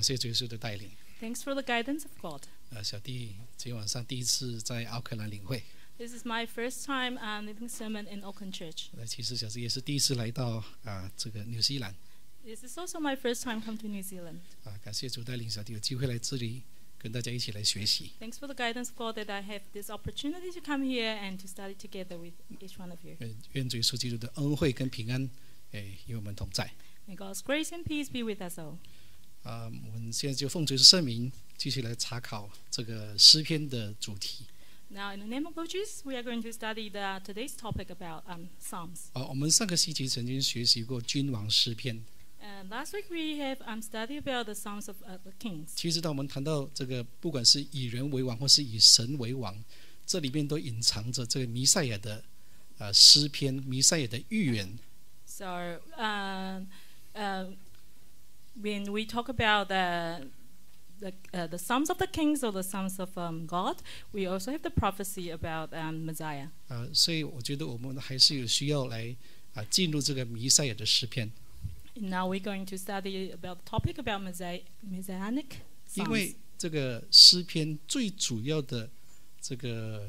谢主耶稣的带领。 Thanks for the guidance of God. 小弟今天晚上第一次在奥克兰领会。 This is my first time leading sermon in Auckland Church. 其实小弟也是第一次来到这个纽西兰。 This is also my first time come to New Zealand. 感谢主带领小弟有机会来这里跟大家一起来学习。 Thanks for the guidance of God that I have this opportunity to come here and to study together with each one of you. 愿主耶稣基督的恩惠跟平安与我们同在。 May God's grace and peace be with us all. 我们现在就奉主耶稣圣名继续来查考这个诗篇的主题。 Now, in the name of Jesus, we are going to study today's topic about Psalms. 我们上个星期曾经学习过君王诗篇。 Last week we have studied about the Psalms of the Kings. 其实当我们谈到这个，不管是以人为王或是以神为王，这里面都隐藏着这个弥赛亚的诗篇，弥赛亚的预言。 So, when we talk about the Psalms of the Kings or the Psalms of God, we also have the prophecy about Messiah. 所以我觉得我们还是有需要来进入这个弥赛亚的诗篇。 Now we're going to study about the topic about Messianic 因 Psalms. 为这个诗篇最主要的这个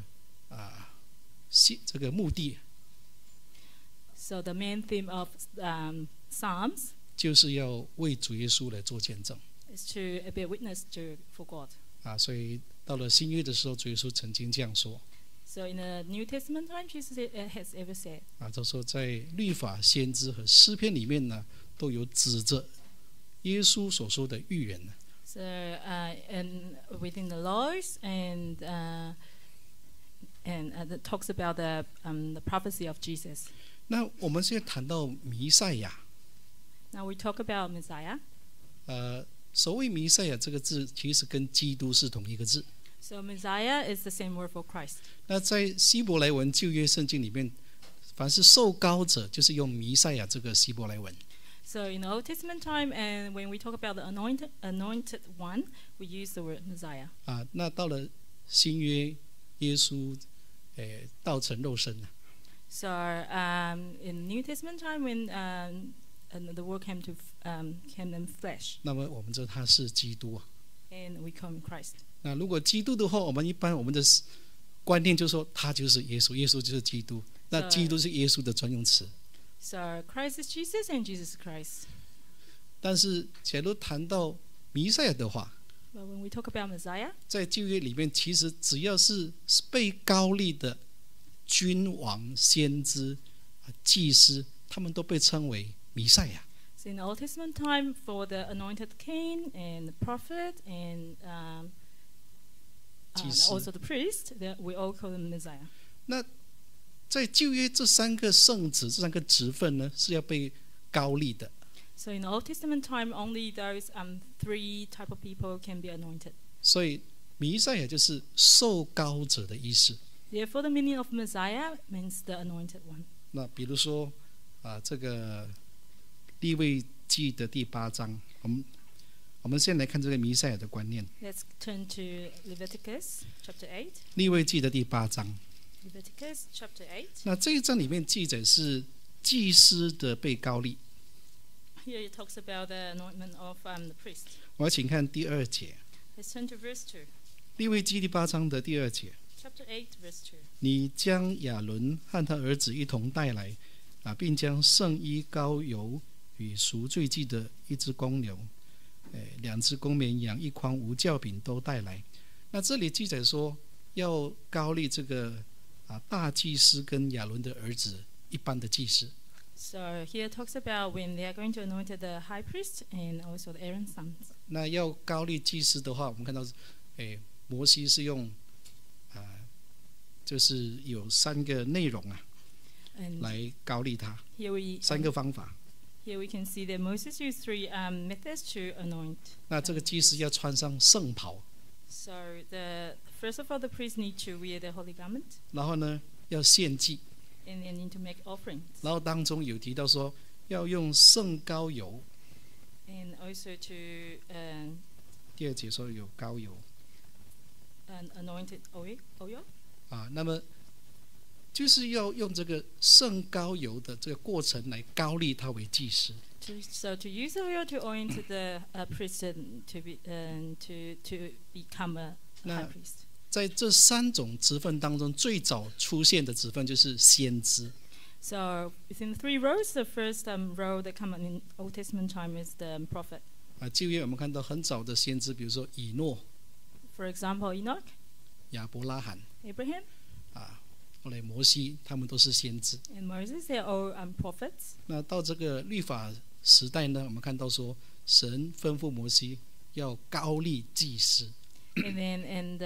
目的， So the main theme of Psalms 就是要为主耶稣来做见证。 is to bear witness for God. 所以到了新约的时候，主耶稣曾经这样说。 So in the New Testament time, Jesus has ever said. 他说在律法、先知和诗篇里面呢，都有指着耶稣所说的预言。 So and within the laws and it talks about the prophecy of Jesus. 那我们现在谈到弥赛亚， Now we talk about Messiah. 所谓弥赛亚这个字，其实跟基督是同一个字。 So Messiah is the same word for Christ. 那在希伯来文旧约圣经里面，凡是受膏者，就是用弥赛亚这个希伯来文。 So in the Old Testament time, and when we talk about the anointed one, we use the word Messiah. 那到了新约，耶稣道成肉身了。 So in New Testament time, when the word came in flesh, 那么我们知道他是基督啊。 and we call him Christ. 那如果基督的话，我们的观念就是说，他就是耶稣，耶稣就是基督。那基督是耶稣的专用词。 So Christ is Jesus, and Jesus is Christ. 但是假如谈到弥赛亚的话， But when we talk about Messiah, 在旧约里面，其实只要是被膏立的君王、先知、祭司，他们都被称为弥赛亚。 so in the Old Testament time, for the anointed king and the prophet and 祭司。 also the priest, we all call them Messiah. 那在旧约这三个圣职、这三个职分呢，是要被膏立的。 So in the Old Testament time, only those three type of people can be anointed. 所以弥赛亚就是受膏者的意思。 Therefore, the meaning of Messiah means the anointed one. 那比如说这个利未记的第8章，我们先来看这个弥赛亚的观念。 Let's turn to Leviticus chapter 8. 利未记的第8章， Leviticus chapter 8. 那这一章里面记载是祭司的被膏立。 Here it talks about the anointment of the priest. 我要请看第2节， Let's turn to verse 2. 利未记第8章的第2节。 Chapter 8, verse 2. 你将亚伦和他儿子一同带来，并将圣衣、膏油与赎罪祭的一只公牛，2只公绵羊、1筐无酵饼都带来。那这里记载说，要膏立这个大祭司跟亚伦的儿子一般的祭司。 So here it talks about when they are going to anoint the high priest and also the Aaron's sons. 那要膏立祭司的话，我们看到摩西是用就是有3个内容 And 来膏立他 here we ，3个方法。 here we can see that Moses used three methods to anoint. 那这个祭司要穿上圣袍， So first of all, the priest need to wear the holy garment, 然后呢要献祭， and they need to make offerings, 然后当中有提到说要用圣膏油， and also to 第2节说有膏油 anointed oil. 那么就是要用这个圣膏油的这个过程来膏立他为祭司。 So to use the oil to anoint the priest to become a high priest. 在这3种职分当中，最早出现的职分就是先知。 So within 3 rows, the first row that come in Old Testament time is the prophet. 旧约我们看到很早的先知，比如说以诺、 For example, Enoch, 亚伯拉罕 Abraham, 后来摩西，他们都是先知。 and Moses. They're all prophets. 那到这个律法时代呢，我们看到说，神吩咐摩西要膏立祭司。 And then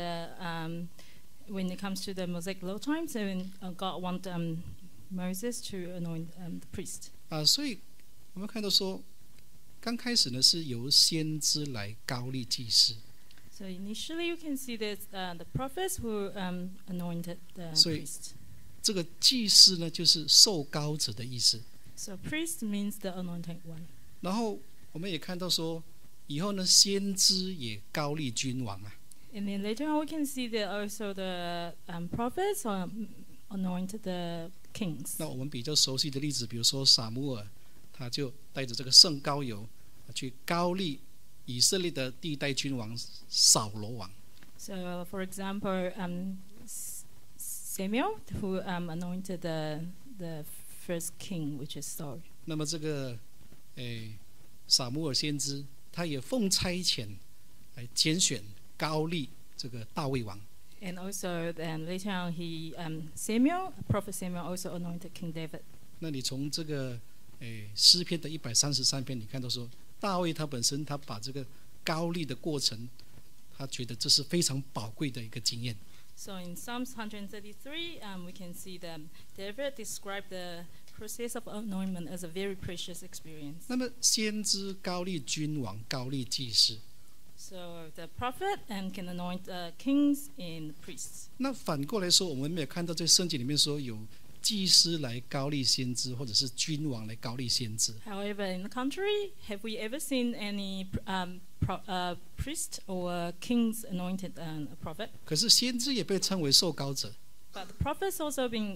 when it comes to the Mosaic law times, then God want Moses to anoint the priest. 所以我们看到说，刚开始呢是由先知来膏立祭司。 So initially, you can see that the prophets who anointed the 所以 priest. 这个祭司呢，就是受膏者的意思。 So priest means the anointed one. 然后我们也看到说，以后呢，先知也膏立君王啊。 And then later on, we can see that also the prophets anointed the kings. 那我们比较熟悉的例子，比如说撒母耳，他就带着这个圣膏油去膏立以色列的第一代君王扫罗王。 So, for example, Samuel, who anointed the first king, which is Saul. 那么这个撒母耳先知，他也奉差遣来拣选膏立这个大卫王。 And also, then later on, Prophet Samuel also anointed King David. 那你从这个诗篇的133篇，你看到说，大卫他本身他把这个膏立的过程，他觉得这是非常宝贵的一个经验。 So in Psalms 133, we can see that David described the process of anointment as a very precious experience. 那么先知膏立君王，膏立祭司。 So the prophet can anoint kings and priests. 那反过来说，我们没有看到在圣经里面说有祭司来膏立先知，或者是君王来膏立先知。 However, in the contrary, have we ever seen any priest or kings anointed a prophet? 可是先知也被称为受膏者。 But the prophets also being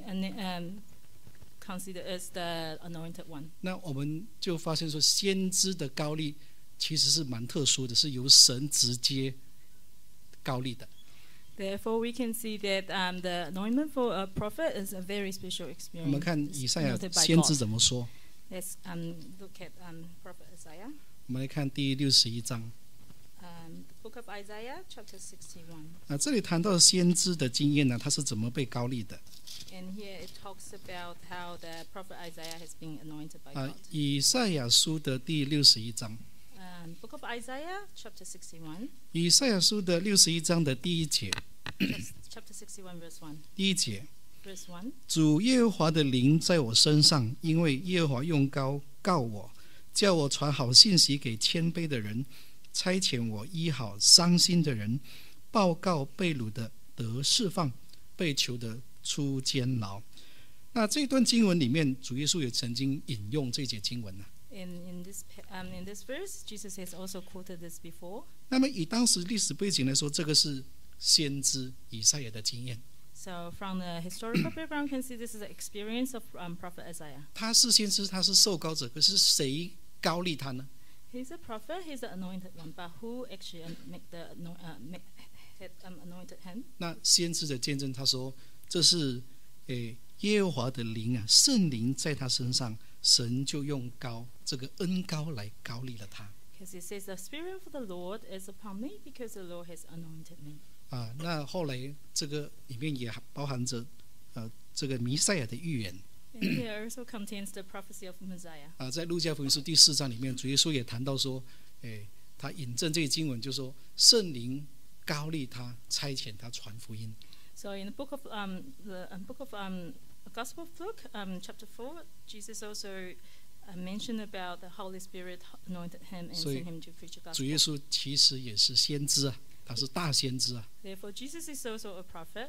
considered as the anointed one. 那我们就发现说，先知的膏立其实是蛮特殊的，是由神直接膏立的。 Therefore, we can see that the anointment for a prophet is a very special 我们 experience. 看以赛亚 anointed by 先知 God. 怎么说。 Let's look at Prophet Isaiah. 我们来看第61章。 The book of Isaiah, chapter 61. 这里谈到先知的经验呢，他是怎么被膏立的。 And here it talks about how the prophet Isaiah has been anointed by 啊 God. 以赛亚书的第61章。 Book of Isaiah, chapter 61. 以赛亚书的61章的第1节。 Chapter 61, verse 1. 第1节， Verse 1. 主耶和华的灵在我身上，因为耶和华用膏告我，叫我传好信息给谦卑的人，差遣我医好伤心的人，报告被掳的得释放，被囚的出监牢。那这段经文里面，主耶稣也曾经引用这节经文。 In this verse, Jesus has also quoted this before. 那么以当时历史背景来说，这个是先知以赛亚的经验。 So from the historical background, you can see this is the experience of Prophet Isaiah. 他是先知，他是受膏者，可是谁膏立他呢？ He's a prophet, he's the anointed one, but who actually had anointed him? 那先知的见证，他说这是耶和华的灵啊，圣灵在他身上，神就用膏这个恩膏来膏立了他。 Because it says, the Spirit of the Lord is upon me because the Lord has anointed me. 那后来这个里面也包含着这个弥赛亚的预言。 And here also contains the prophecy of Messiah. 在路加福音书第4章里面，主耶稣也谈到说，他引证这个经文，就说圣灵膏立他，差遣他传福音。 So in the book of Gospel of Luke, chapter 4, Jesus also mentioned about the Holy Spirit anointed him and sent him to preach the 主耶 gospel. 稣其实也是先知啊，他是大先知啊。 Therefore, Jesus is also a prophet,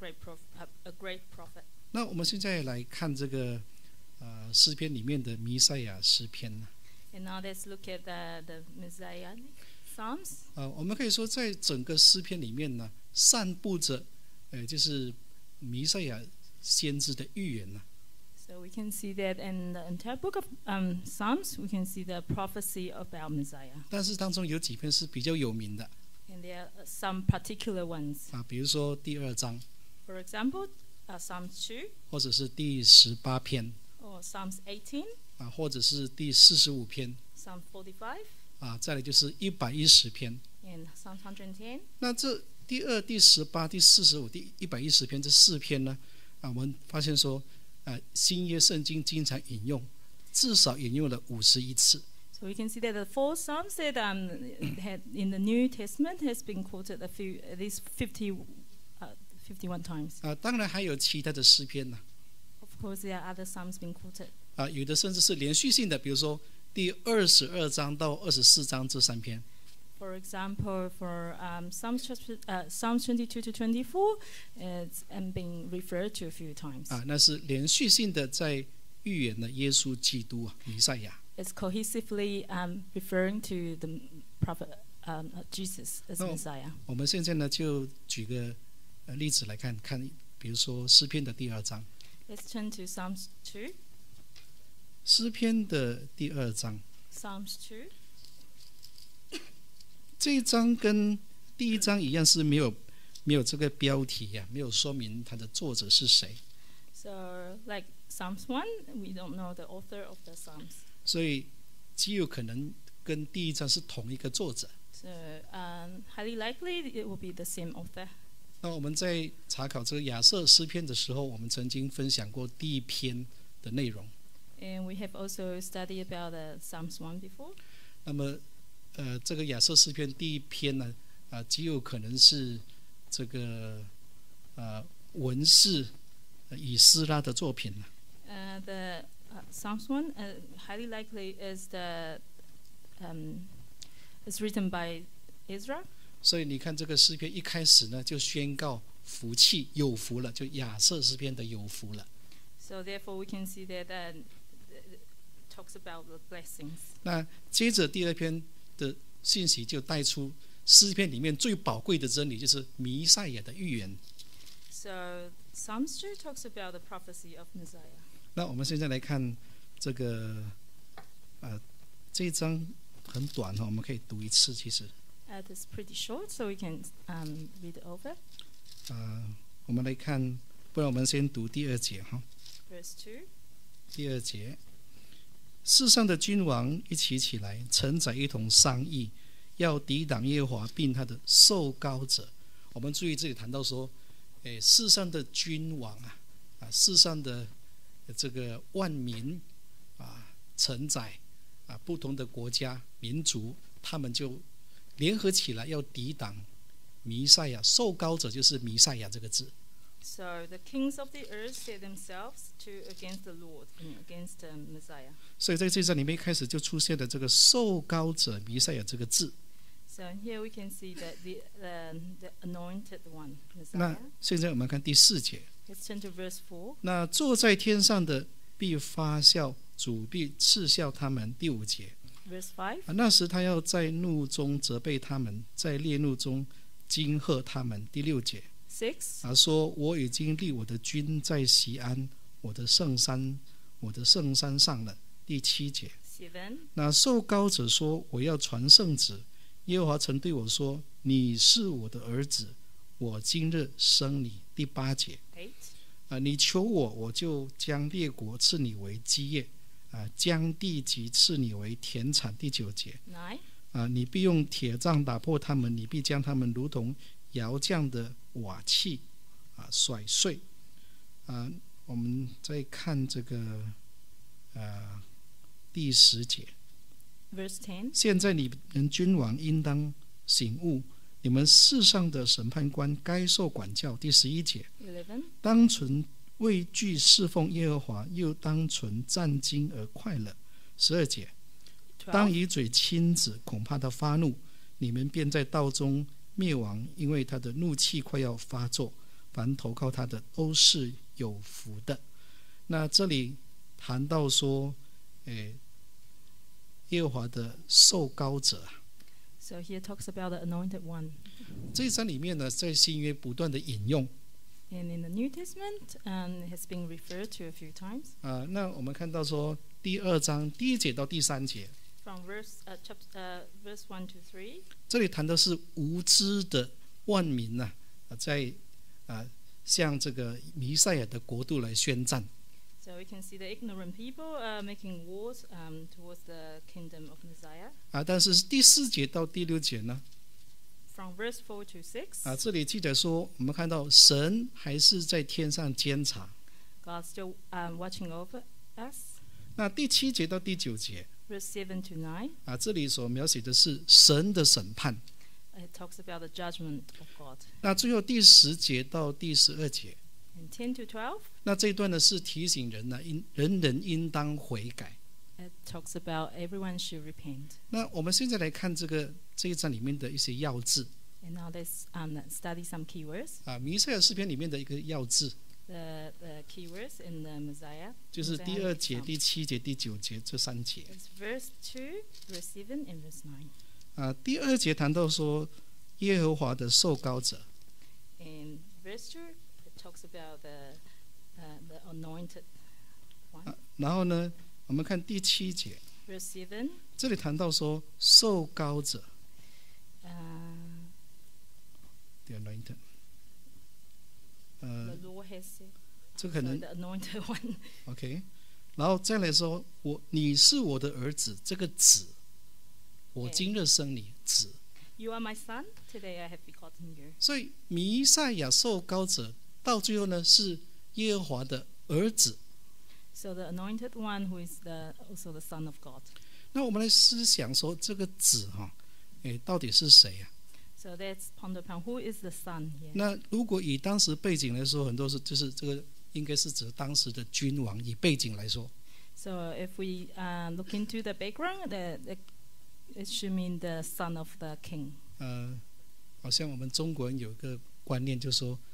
a great prophet. 那我们现在来看这个诗篇里面的弥赛亚诗篇呢。 And now let's look at the Messianic Psalms. 我们可以说，在整个诗篇里面呢，散布着就是弥赛亚先知的预言呢。 So we can see that in the entire book of Psalms, we can see the prophecy about Messiah. 但是当中有几篇是比较有名的 And there are some particular ones. 啊，比如说第2章， For example, Psalms 2 或者是第18篇 or Psalms 18, 啊，或者是第45篇 Psalm 45, 啊，再来就是110篇。 and Psalm 110. 那这第2、第18、第45、第110篇这4篇呢，啊，我们发现说，新约圣经经常引用，至少引用了51次。 So we can see that the 4 Psalms that had in the New Testament has been quoted at least 51 times. 啊，当然还有其他的诗篇呢。 Of course, there are other Psalms being quoted. 啊，有的甚至是连续性的，比如说第22章到24章这3篇。 For example, for Psalms 22 to 24, it's being referred to a few times. 啊，那是连续性的在预言了耶稣基督啊，弥赛亚。 It's cohesively referring to the prophet Jesus as Messiah. 我们现在呢，就举个例子来看，比如说诗篇的第2章。 Let's turn to Psalms 2. 诗篇的第2章， Psalms 2. 这一章跟第1章一样是没有这个标题呀、没有说明它的作者是谁， So, like Psalms 1, we don't know the author of the Psalms. 所以极有可能跟第1章是同一个作者。 So, highly likely it will be the same author. 那我们在查考这个亚瑟诗篇的时候，我们曾经分享过第1篇的内容。 And we have also studied about the Psalms 1 before. 那么，这个亚瑟诗篇第1篇呢，极有可能是这个文士以斯拉的作品。 The Psalms 1 highly likely is is written by Ezra. 所以你看，这个诗篇一开始呢，就宣告福气，有福了，就亚瑟诗篇的有福了。 So therefore, we can see that it talks about the blessings. 那接着第2篇的信息就带出诗篇里面最宝贵的真理，就是弥赛亚的预言。 So Psalms 2 talks about the prophecy of Messiah. 那我们现在来看这个，这一章很短哈，我们可以读一次。其实， It is pretty short, so we can read it over. 我们来看，不然我们先读第2节哈。 Verse 2. 第2节，世上的君王一起来，臣宰一同商议，要抵挡耶和华并他的受膏者。我们注意这里谈到说，世上的君王世上的这个万民臣宰不同的国家民族，他们就联合起来要抵挡弥赛亚。受膏者就是弥赛亚这个字。 So the kings of the earth set themselves against the Lord and against Messiah. 所以在这章里面一开始就出现了这个受膏者弥赛亚这个字。 So here we can see that the anointed one, 那 Messiah. 现在我们看第4节， Let's turn to verse 4. 那坐在天上的必发笑，主必嗤笑他们。第5节， Verse 5. 那时他要在怒中责备他们，在烈怒中惊吓他们。第6节， 6. 说我已经立我的君在锡安，我的圣山上了。第7节， 7. 那受膏者说我要传圣旨，耶和华曾对我说你是我的儿子，我今日生你。第8节， 8. 你求我，我就将列国赐你为基业，将地级赐你为田产。第9节， 9. 你必用铁杖打破他们，你必将他们如同窑匠的瓦器甩碎。我们再看这个第10节， Verse 10. 现在你们君王应当醒悟，你们世上的审判官该受管教。第11节， 11. 当存畏惧侍奉耶和华，又当存战惊而快乐。12节，当 12. 以嘴亲子，恐怕他发怒，你们便在道中灭亡，因为他的怒气快要发作。凡投靠他的都是有福的。那这里谈到说，耶和华的受膏者。 So here talks about the anointed one. 这一章里面呢，在新约不断的引用 And in the New Testament, it has been referred to a few times. 那我们看到说第2章第1节到第3节， From verse 1 to 3, 这里谈的是无知的万民在向这个弥赛亚的国度来宣战。 so we can see the ignorant people making wars towards the kingdom of Messiah. 但是第4节到第6节呢， From verse 4 to 6, 这里记载说，我们看到神还是在天上监察。 God's still watching over us. 那第7节到第9节 Verse 7 to 9, 这里所描写的是神的审判。 it talks about the judgment of God. 那最后第10节到第12节， And 10 to 12, 那这一段呢是提醒人人人应当悔改。 it talks about everyone should repent. 那我们现在来看这一章里面的一些要字 And now let's study some keywords. 弥赛亚诗篇里面的一个要字， The keywords in the Messiah. 就是第2节、第7节、第9节这3节。 It's verse 2, verse 7, and verse 9. 第2节谈到说耶和华的受膏者， In verse 2, it talks about the anointed one. 然后呢，我们看第7节， Verse 7, 这里谈到说受膏者 the anointed， the Lord has said, 这可 so 能 the anointed one. OK， 然后再来说你是我的儿子，这个子，我今日生你子。 You are my son, today I have begotten you. 所以弥赛亚受膏者到最后呢是耶和华的儿子。 So the anointed one who is also the son of God. 那我们来思想说这个子到底是谁啊？ So let's ponder upon who is the son here. 那如果以当时背景来说，很多就是这个应该是指当时的君王。以背景来说， So if we look into the background, it should mean the son of the king. 好像我们中国人有一个观念，就是说，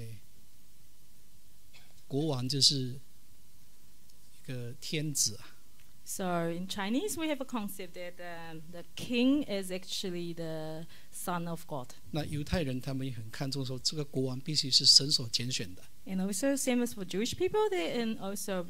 国王就是一个天子啊。 So in Chinese, we have a concept that the king is actually the son of God. 那犹太人他们也很看重说，这个国王必须是神所拣选的。 And also, same as for Jewish people, they also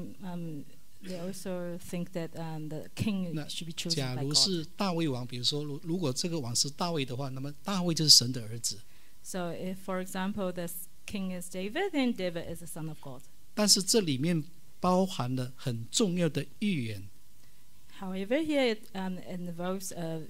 think that the king should be chosen 假 by 如 God. 是大卫王，比如说，如果这个王是大卫的话，那么大卫就是神的儿子。 So if, for example, the king is David, then David is the son of God. 但是这里面包含了很重要的预言。 However, here it involves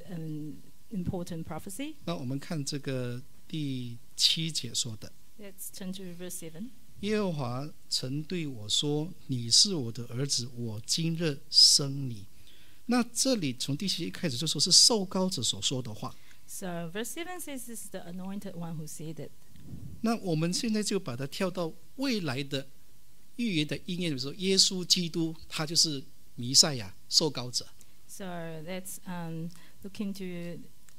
an important prophecy. 那我们看这个第7节说的， Let's turn to verse 7. 耶和华曾对我说：“你是我的儿子，我今日生你。”那这里从第7节一开始就说是受膏者所说的话。 So verse 7 says this is the anointed one who said it. 那我们现在就把它跳到未来的预言的应验，比如说耶稣基督，他就是弥赛亚受膏者。 So let's look into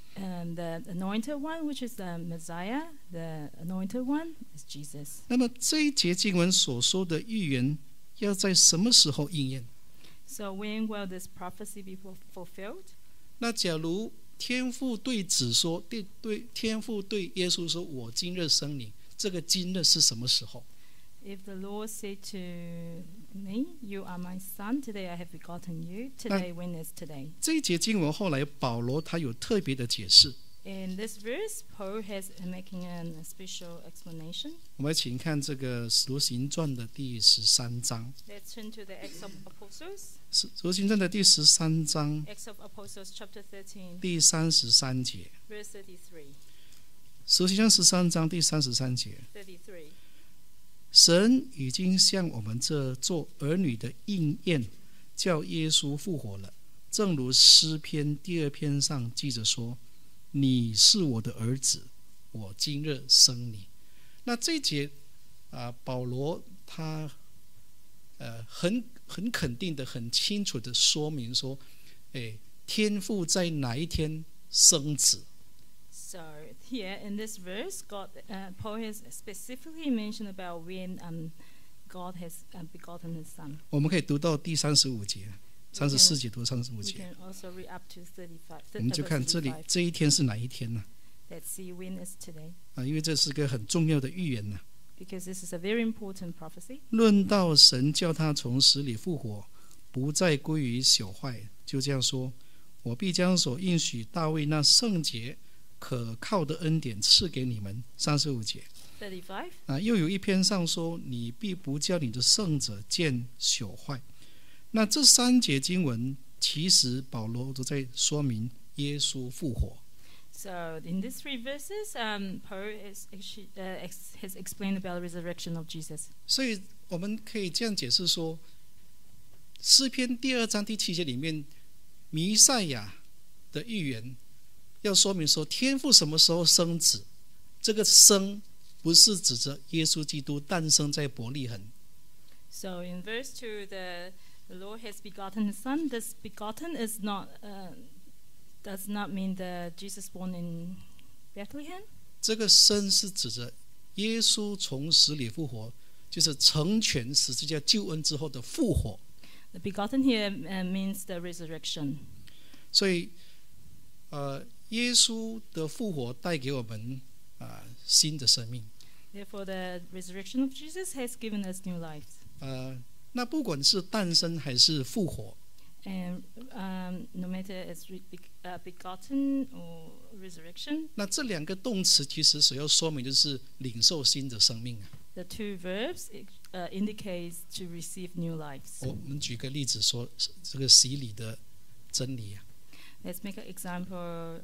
the anointed one, which is the Messiah. The anointed one is Jesus. 那么这一节经文所说的预言要在什么时候应验？ So when will this prophecy be fulfilled? 那假如天父对子说，天父对耶稣说：“我今日生你。”这个今日是什么时候？ If the Lord said to me, "You are my son. Today I have begotten you." Today, when is today? 这一节经文后来保罗他有特别的解释。 In this verse, Paul has making a special explanation. 我们请看这个《使徒行传》的第13章， Let's turn to the Acts of Apostles. 《使徒行传》的第13章 Acts of Apostles, chapter 13, 第33节， verse 33. 《使徒行传》13章第33节， 33. 神已经向我们这做儿女的应验，叫耶稣复活了。正如诗篇第2篇上记着说：“你是我的儿子，我今日生你。”那这一节保罗他很肯定的、很清楚的说明说，天父在哪一天生子。 So here in this verse, Paul has specifically mentioned about when God has begotten His Son. 我们可以读到第35节、34节，读35 We 节， can also read up to 35. 我们就看这里 35. 这一天是哪一天呢？ Let's see when is today. 因为这是个很重要的预言呢。 because this is a very important prophecy. 论到神叫他从死里复活，不再归于朽坏，就这样说：我必将所应许大卫那圣洁可靠的恩典赐给你们。35节。 35. 又有一篇上说：你必不叫你的圣者见朽坏。那这3节经文，其实保罗都在说明耶稣复活。 So in these 3 verses, Paul has explained about the resurrection of Jesus. 所以我们可以这样解释说，诗篇第2章第7节里面，弥赛亚的预言要说明说，天父什么时候生子？这个生不是指着耶稣基督诞生在伯利恒。 So in verse 2, the Lord has begotten His Son. This begotten is not does not mean the Jesus born in Bethlehem. 这个生是指着耶稣从死里复活，就是成全十字架救恩之后的复活。 The begotten here means the resurrection. 所以，耶稣的复活带给我们新的生命。 Therefore, the resurrection of Jesus has given us new lives. 那不管是诞生还是复活， And no matter it's begotten or resurrection, 那这2个动词其实所要说明的是领受新的生命。 the 2 verbs indicates to receive new lives. 我们举个例子说，这个洗礼的真理。 Let's make an example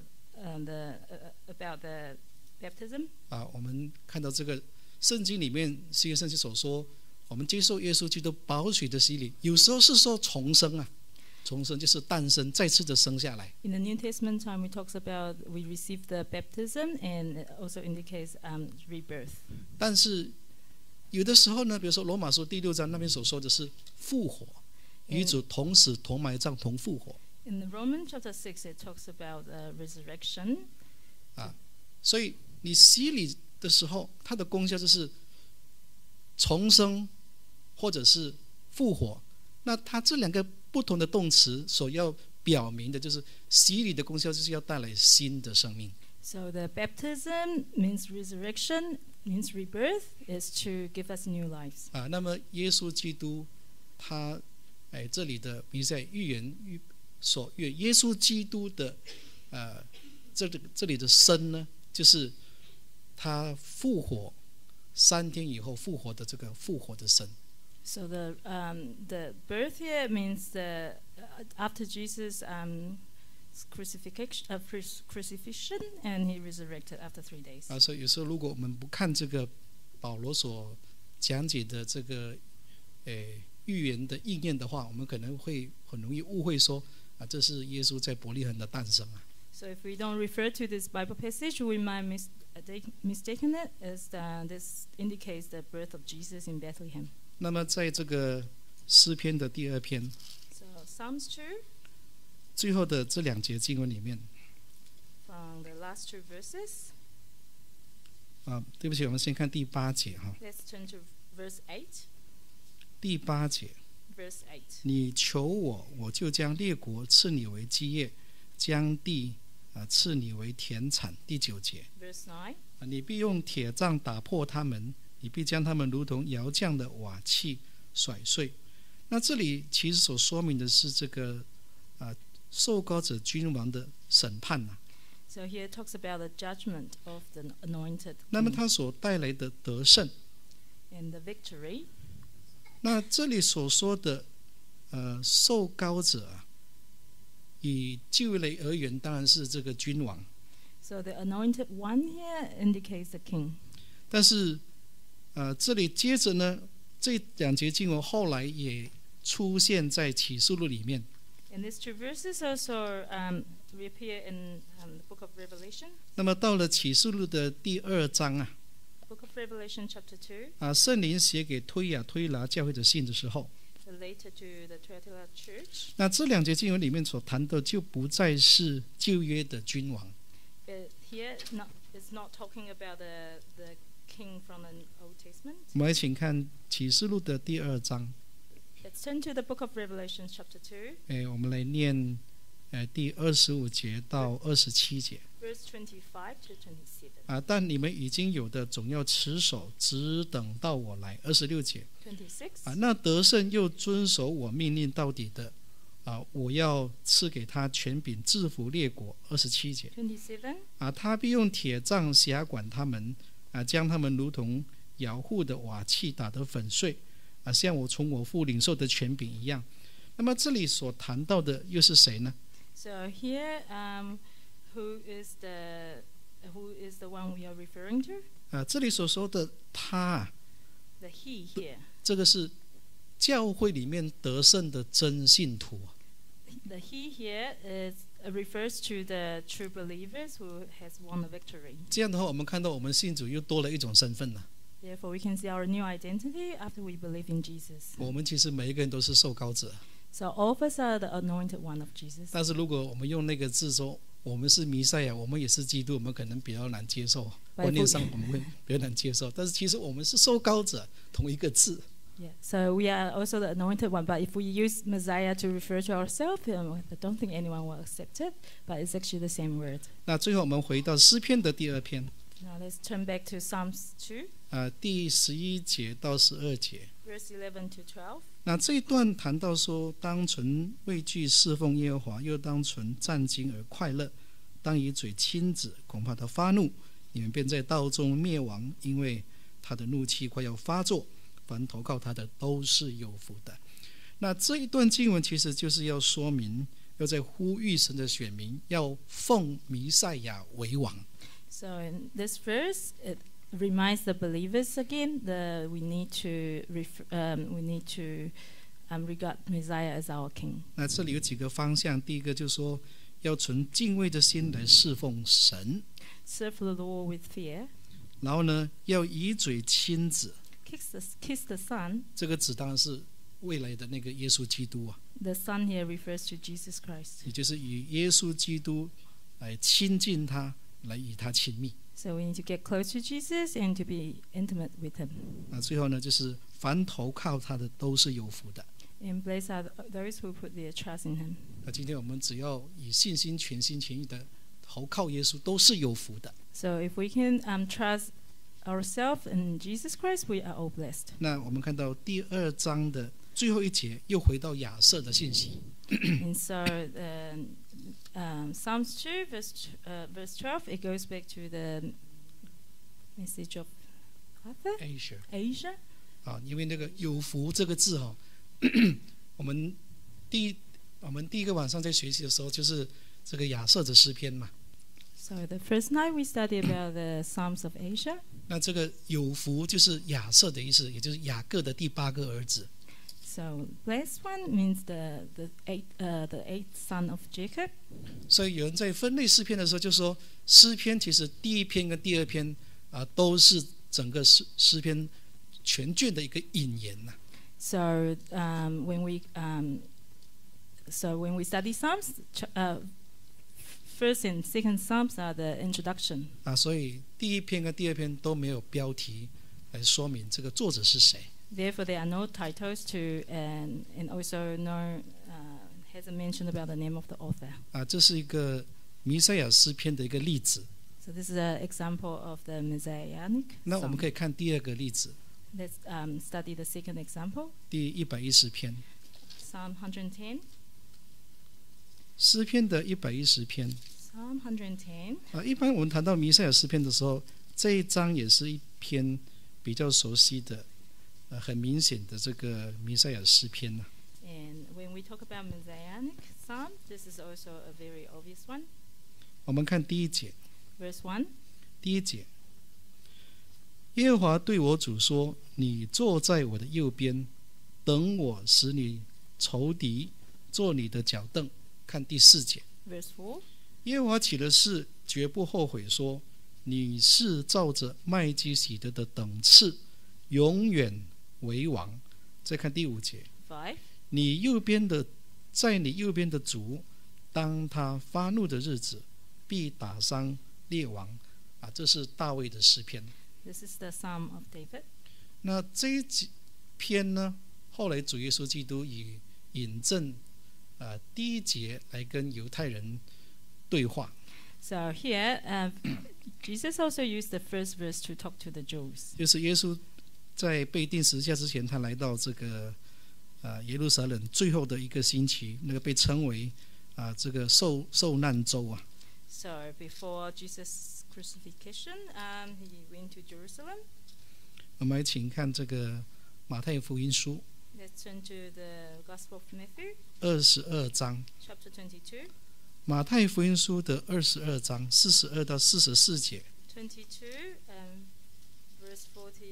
about the baptism. 我们看到这个圣经里面，新约圣经所说，我们接受耶稣基督宝血的洗礼，有时候是说重生重生就是诞生，再次的生下来。 In the New Testament time, we talks about we receive the baptism, and it also indicates rebirth. 但是有的时候呢，比如说罗马书第6章那边所说的是复活，与主同死、同埋葬、同复活。 In the Romans chapter 6, it talks about resurrection. 所以你洗礼的时候，它的功效就是重生或者是复活。那它这2个不同的动词所要表明的就是洗礼的功效，就是要带来新的生命。 So the baptism means resurrection, means rebirth, is to give us new lives. 那么耶稣基督他这里的弥赛预言所愿，耶稣基督的这里的生呢，就是他复活3天以后复活的这个复活的生。 So the birth here means the after Jesus' crucifixion, and he resurrected after 3 days. 所以有时候如果我们不看这个保罗所讲解的这个预言的应验的话，我们可能会很容易误会说这是耶稣在伯利恒的诞生。 So if we don't refer to this Bible passage, we might mistaken it as this indicates the birth of Jesus in Bethlehem. 那么在这个诗篇的第2篇 So Psalms 2, 最后的这2节经文里面， from the last 2 verses. 对不起，我们先看第8节。 Let's turn to verse 8. 第8节， Verse 8. 你求我，我就将列国赐你为基业，将地赐你为田产。第9节， Verse 9. 你必用铁杖打破他们，你必将他们如同窑匠的瓦器甩碎。那这里其实所说明的是这个受膏者君王的审判。 So here it talks about the judgment of the anointed 那么 king 他所带来的得胜。 and the victory. 那这里所说的受膏者以旧约而言，当然是这个君王。 So the anointed one here indicates the king. 但是这里接着呢，这2节经文后来也出现在启示录里面。 And these 2 verses also reappear in the book of Revelation. 那么到了启示录的第2章 Book of Revelation chapter 2. 圣灵写给推雅推拿教会的信的时候， Related to the Thyatira church. 那这2节经文里面所谈的就不再是旧约的君王， But here it's not talking about the king from the Old Testament. 我们来请看启示录的第2章。 Let's turn to the book of Revelation chapter 2. 我们来念第25节到27节。 Verse 25 to 27. 但你们已经有的总要持守，只等到我来。26节。 26. 那得胜又遵守我命令到底的，我要赐给他权柄制服列国。27节。 27. 他必用铁杖辖管他们，将他们如同窑户的瓦器打得粉碎，像我从我父领受的权柄一样。那么这里所谈到的又是谁呢？ So here, who is the one we are referring to? 这里所说的他， The he here. 这个是教会里面得胜的真信徒。 The he here refers to the true believers who has won the victory. 这样的话，我们看到我们信主又多了一种身份了。 Therefore, we can see our new identity after we believe in Jesus. 我们其实每一个人都是受膏者， So all of us are the anointed one of Jesus. 但是如果我们用那个字说我们是弥赛亚，我们也是基督，我们可能比较难接受，观念上我们会比较难接受。但是其实我们是受膏者，同一个字。 Yeah. So we are also the anointed one. But if we use Messiah to refer to ourselves, I don't think anyone will accept it. But it's actually the same word. 那最后我们回到诗篇的第2篇， Now let's turn back to Psalms 2, 第11节到12节。 verse 11 to 12. 那这一段谈到说，当存畏惧侍奉耶和华，又当存战兢而快乐，当以嘴亲子，恐怕他发怒，你们便在道中灭亡，因为他的怒气快要发作，凡投靠他的都是有福的。那这一段经文其实就是要说明，要在呼吁神的选民要奉弥赛亚为王。 So in this verse, it reminds the believers again that we need to regard Messiah as our king. 那这里有几个方向，第一个就是说要存敬畏的心来侍奉神， Serve the Lord with fear. 然后呢要以嘴亲子， Kiss the Son. 这个指当然是未来的那个耶稣基督啊， The Son here refers to Jesus Christ. 也就是以耶稣基督来亲近他，来与他亲密。 So we need to get close to Jesus and to be intimate with Him. 那最后呢，就是凡投靠他的都是有福的。 And blessed are those who put their trust in Him. 那今天我们只要以信心全心全意的投靠耶稣，都是有福的。 So if we can trust ourselves in Jesus Christ, we are all blessed. 那我们看到第2章的最后一节，又回到亚瑟的信息。 And so Psalms 2, verse 12, it goes back to the message of Arthur, Asia. 因为那个有福这个字我们第一个晚上在学习的时候，就是这个亚瑟的诗篇嘛。 So the first night we studied about the Psalms of Asia. 那这个有福就是亚瑟的意思，也就是雅各的第8个儿子。 So blessed one means the eighth son of Jacob. 所以有人在分类诗篇的时候就说，诗篇其实第1篇跟第2篇都是整个诗篇全卷的一个引言呐。 So when we study Psalms, first and second Psalms are the introduction. 所以第1篇跟第2篇都没有标题来说明这个作者是谁。 Therefore, there are no titles to, and also no hasn't mentioned about the name of the author. 这是一个弥赛亚诗篇的一个例子。 So this is an example of the Messianic 那我们 psalm. 可以看第2个例子， Let's study the second example. 第110篇， Psalm 110. 诗篇的110篇。 Psalm 110. 一般我们谈到弥赛亚诗篇的时候，这一章也是一篇比较熟悉的，很明显的这个弥赛亚诗篇呐。 And when we talk about Messianic psalm, this is also a very obvious one. 我们看第1节， Verse 1. 第1节，耶和华对我主说：“你坐在我的右边，等我使你仇敌做你的脚凳。”看第4节， Verse 4. 耶和华起了誓，绝不后悔，说：“你是照着麦基洗德的等次，永远为王。”再看第5节， 5. 在你右边的主，当他发怒的日子，必打伤列王。这是大卫的诗篇。 This is the Psalm of David. 那这一篇呢，后来主耶稣基督以引证第1节来跟犹太人对话。 So here, Jesus also used the first verse to talk to the Jews. 就是耶稣在被钉十字架之前，他来到这个耶路撒冷最后的一个星期，那个被称为这个受难周啊。 So before Jesus' crucifixion, he went to Jerusalem. 我们来请看这个马太福音书 Let's turn to the Gospel of Matthew, 22章。 chapter 22. 马太福音书的22章42到44节。 22, verse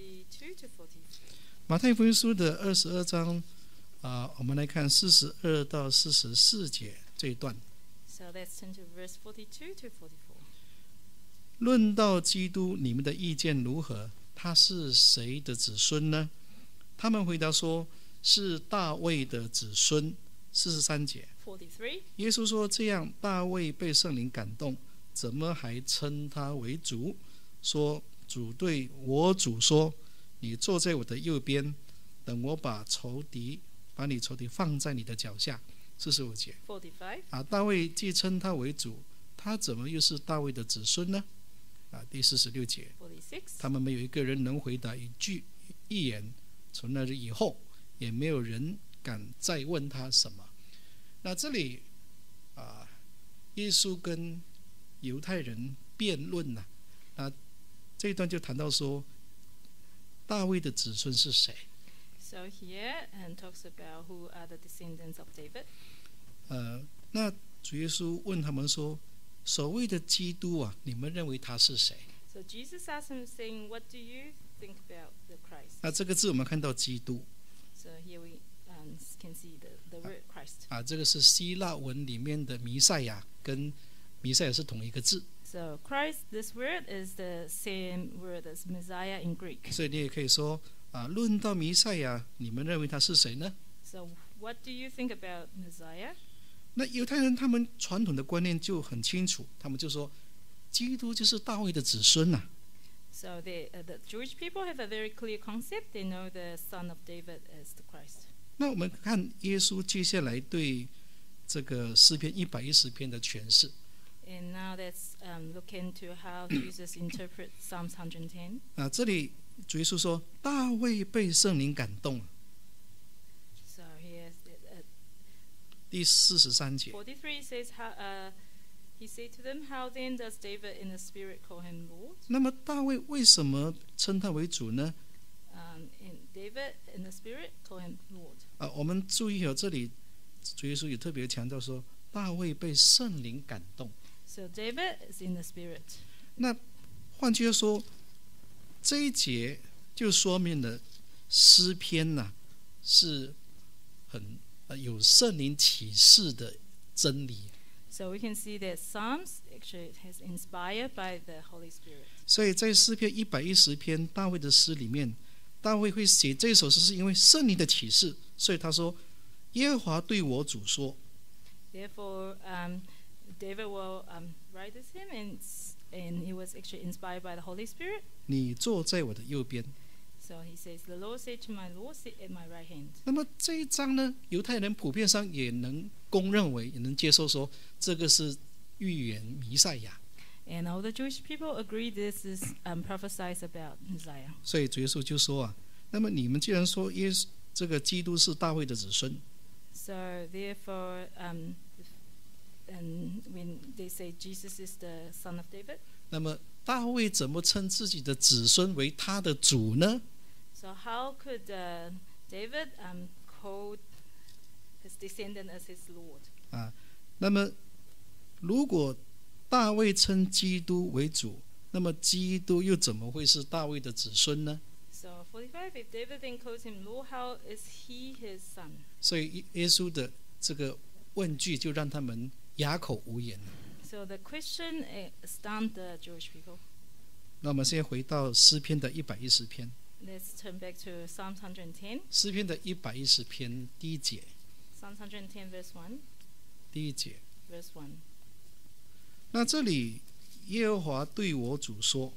42 to 44. 马太福音书的22章我们来看42到44节这一段。 So let's turn to verse 42 to 44. 论到基督，你们的意见如何？他是谁的子孙呢？他们回答说，是大卫的子孙。43节， 43. 耶稣说：“这样，大卫被圣灵感动，怎么还称他为主？说主对我主说：你坐在我的右边，等我把你仇敌放在你的脚下。”45节， 45. 大卫既称他为主，他怎么又是大卫的子孙呢？第46节， 46. 他们没有一个人能回答一言。从那日以后，也没有人敢再问他什么。那这里耶稣跟犹太人辩论呐，这一段就谈到说，大卫的子孙是谁？ So here and talks about who are the descendants of David. 那主耶稣问他们说，所谓的基督啊，你们认为他是谁？ So Jesus asked him, saying, "What do you think about the Christ?" 那这个字我们看到基督 So here we can see the word Christ. 这个是希腊文里面的弥赛亚，跟弥赛亚是同一个字， So Christ, this word is the same word as Messiah in Greek. 所以你也可以说论到弥赛亚，你们认为他是谁呢？ So what do you think about Messiah? 那犹太人他们传统的观念就很清楚，他们就说，基督就是大卫的子孙呐。 So the Jewish people have a very clear concept. They know the son of David as the Christ. 那我们看耶稣接下来对这个诗篇110篇的诠释。 And now let's look into how Jesus interprets Psalms 110. 这里主耶稣说，大卫被圣灵感动。 So here, 第43节， 43 says, he said to them, "How then does David in the spirit call him Lord?" 那么大卫为什么称他为主呢？ And David in the spirit call him Lord. 我们注意这里主耶稣也特别强调说，大卫被圣灵感动。 So David is in the spirit. 那换句话说，这一节就说明了诗篇是很有圣灵启示的真理。 So we can see that Psalms actually has inspired by the Holy Spirit. 所以在诗篇110篇大卫的诗里面，大卫会写这首诗是因为圣灵的启示，所以他说：“耶和华对我主说。” Therefore, David will write this hymn, and it was actually inspired by the Holy Spirit. 你坐在我的右边。 So he says, "The Lord said to my Lord, sit at my right hand." 那么这一章呢，犹太人普遍上也能公认为，也能接受说，这个是预言弥赛亚。 And all the Jewish people agree this is prophesied about Messiah. 所以主耶稣就说那么你们既然说这个基督是大卫的子孙， So therefore, and when they say Jesus is the son of David, 那么大卫怎么称自己的子孙为他的主呢？ so how could David call his descendant as his Lord? 那么如果大卫称基督为主，那么基督又怎么会是大卫的子孙呢？ So 45, if David then calls him Lord, how is he his son? 所以耶稣的这个问句就让他们哑口无言了。 So the question stunned the Jewish people. 那我们现在回到诗篇的110篇， Let's turn back to Psalms 110. 诗篇的110篇第一节， Psalms 110 verse 1. 第一节。 Verse 1. 那这里耶和华对我主说，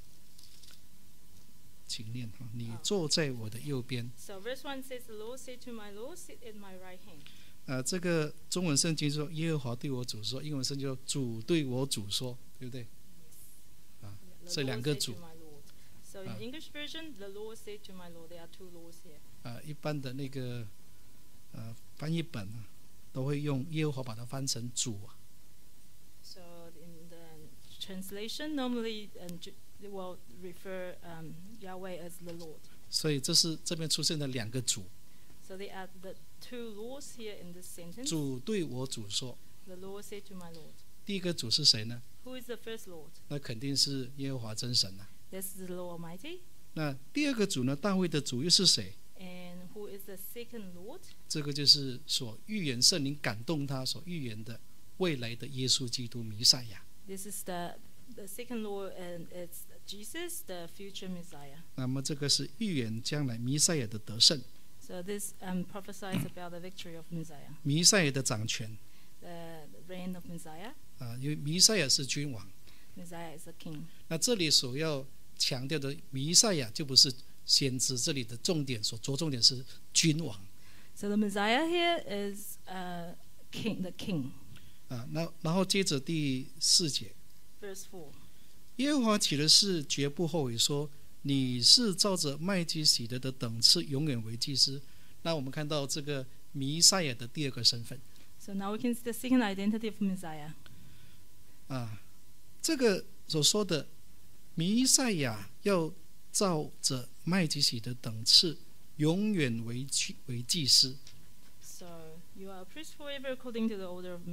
请念你坐在我的右边。 So verse 1 says, "The Lord said to my Lord, sit at my right hand." 这个中文圣经说耶和华对我主说，英文圣经说主对我主说，对不对？这两个主。 So in English version, the Lord said to my Lord. There are two Lords here. 一般的那个翻译本都会用耶和华把它翻成主啊。 So in the translation, normally they will refer Yahweh as the Lord. 所以这边出现了两个主。 So they are the two Lords here in this sentence. 主对我主说。 The Lord said to my Lord. 第一个主是谁呢？ Who is the first Lord? 那肯定是耶和华真神啊。 This is the Lord Almighty. 那第二个主呢？大卫的主又是谁？ And who is the second Lord? 这个就是所预言圣灵感动他所预言的未来的耶稣基督弥赛亚。 This is the second Lord, and it's Jesus, the future Messiah. 那么这个是预言将来弥赛亚的得胜。 So this prophesies about the victory of Messiah, 弥赛亚的掌权 the reign of Messiah. 因为弥赛亚是君王。 Messiah is a king. 那这里所要强调的弥赛亚就不是先知，这里的重点所着重点是君王。 So the Messiah here is king, the king. 然后接着第4节， Verse 4. 耶和华起的誓绝不后悔，说你是照着麦基洗德的等次永远为祭司。那我们看到这个弥赛亚的第二个身份。 So now we can see the second identity of Messiah. 这个所说的弥赛亚要照着麦基洗德等次永远为祭司。 So you are a priest forever according to the order of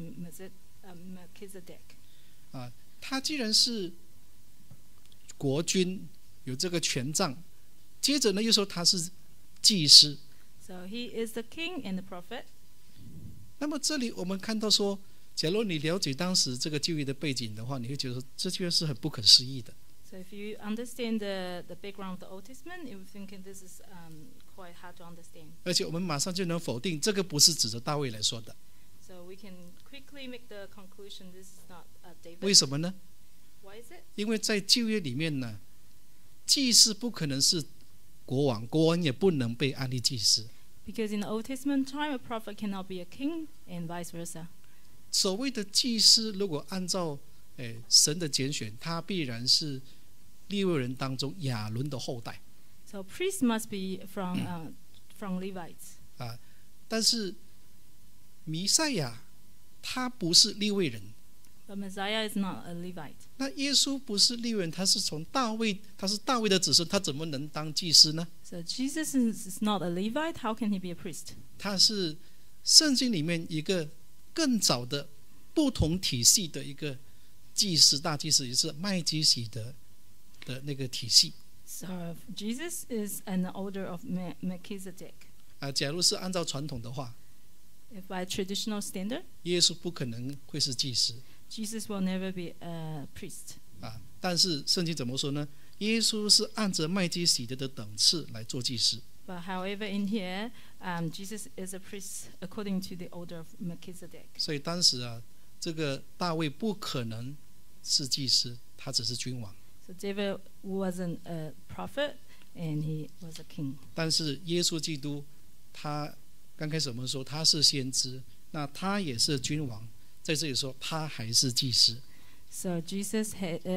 Melchizedek. 他既然是国君，有这个权杖，接着呢又说他是祭司。 So he is the king and the prophet. 那么这里我们看到说，假如你了解当时这个旧约的背景的话，你会觉得说这确实是很不可思议的。 So if you understand the background of the Old Testament, you would think this is quite hard to understand. 而且我们马上就能否定，这个不是指着大卫来说的。 So we can quickly make the conclusion this is not David. 为什么呢？ Why is it? 因为在旧约里面呢，祭司不可能是国王，国王也不能被安立祭司。 Because in the Old Testament time, a prophet cannot be a king, and vice versa. 所谓的祭司，如果按照神的拣选，他必然是利未人当中亚伦的后代。 So priests must be from Levites. 但是弥赛亚他不是利未人， But Messiah is not a Levite. 那耶稣不是利未人，他是从大卫，他是大卫的子孙，他怎么能当祭司呢？ So Jesus is not a Levite. How can he be a priest? 他是圣经里面一个更早的不同体系的一个祭司，大祭司，也是麦基洗德的那个体系。 So Jesus is an order of Melchizedek. 假如是按照传统的话， If by traditional standard, 耶稣不可能会是祭司。 Jesus will never be a priest. 但是圣经怎么说呢？耶稣是按着麦基洗德的等次来做祭司。 But however, in here, Jesus is a priest according to the order of Melchizedek. 所以当时这个大卫不可能是祭司，他只是君王。 So David wasn't a prophet, and he was a king. 但是耶稣基督，他刚开始我们说他是先知，那他也是君王，在这里说他还是祭司。 So Jesus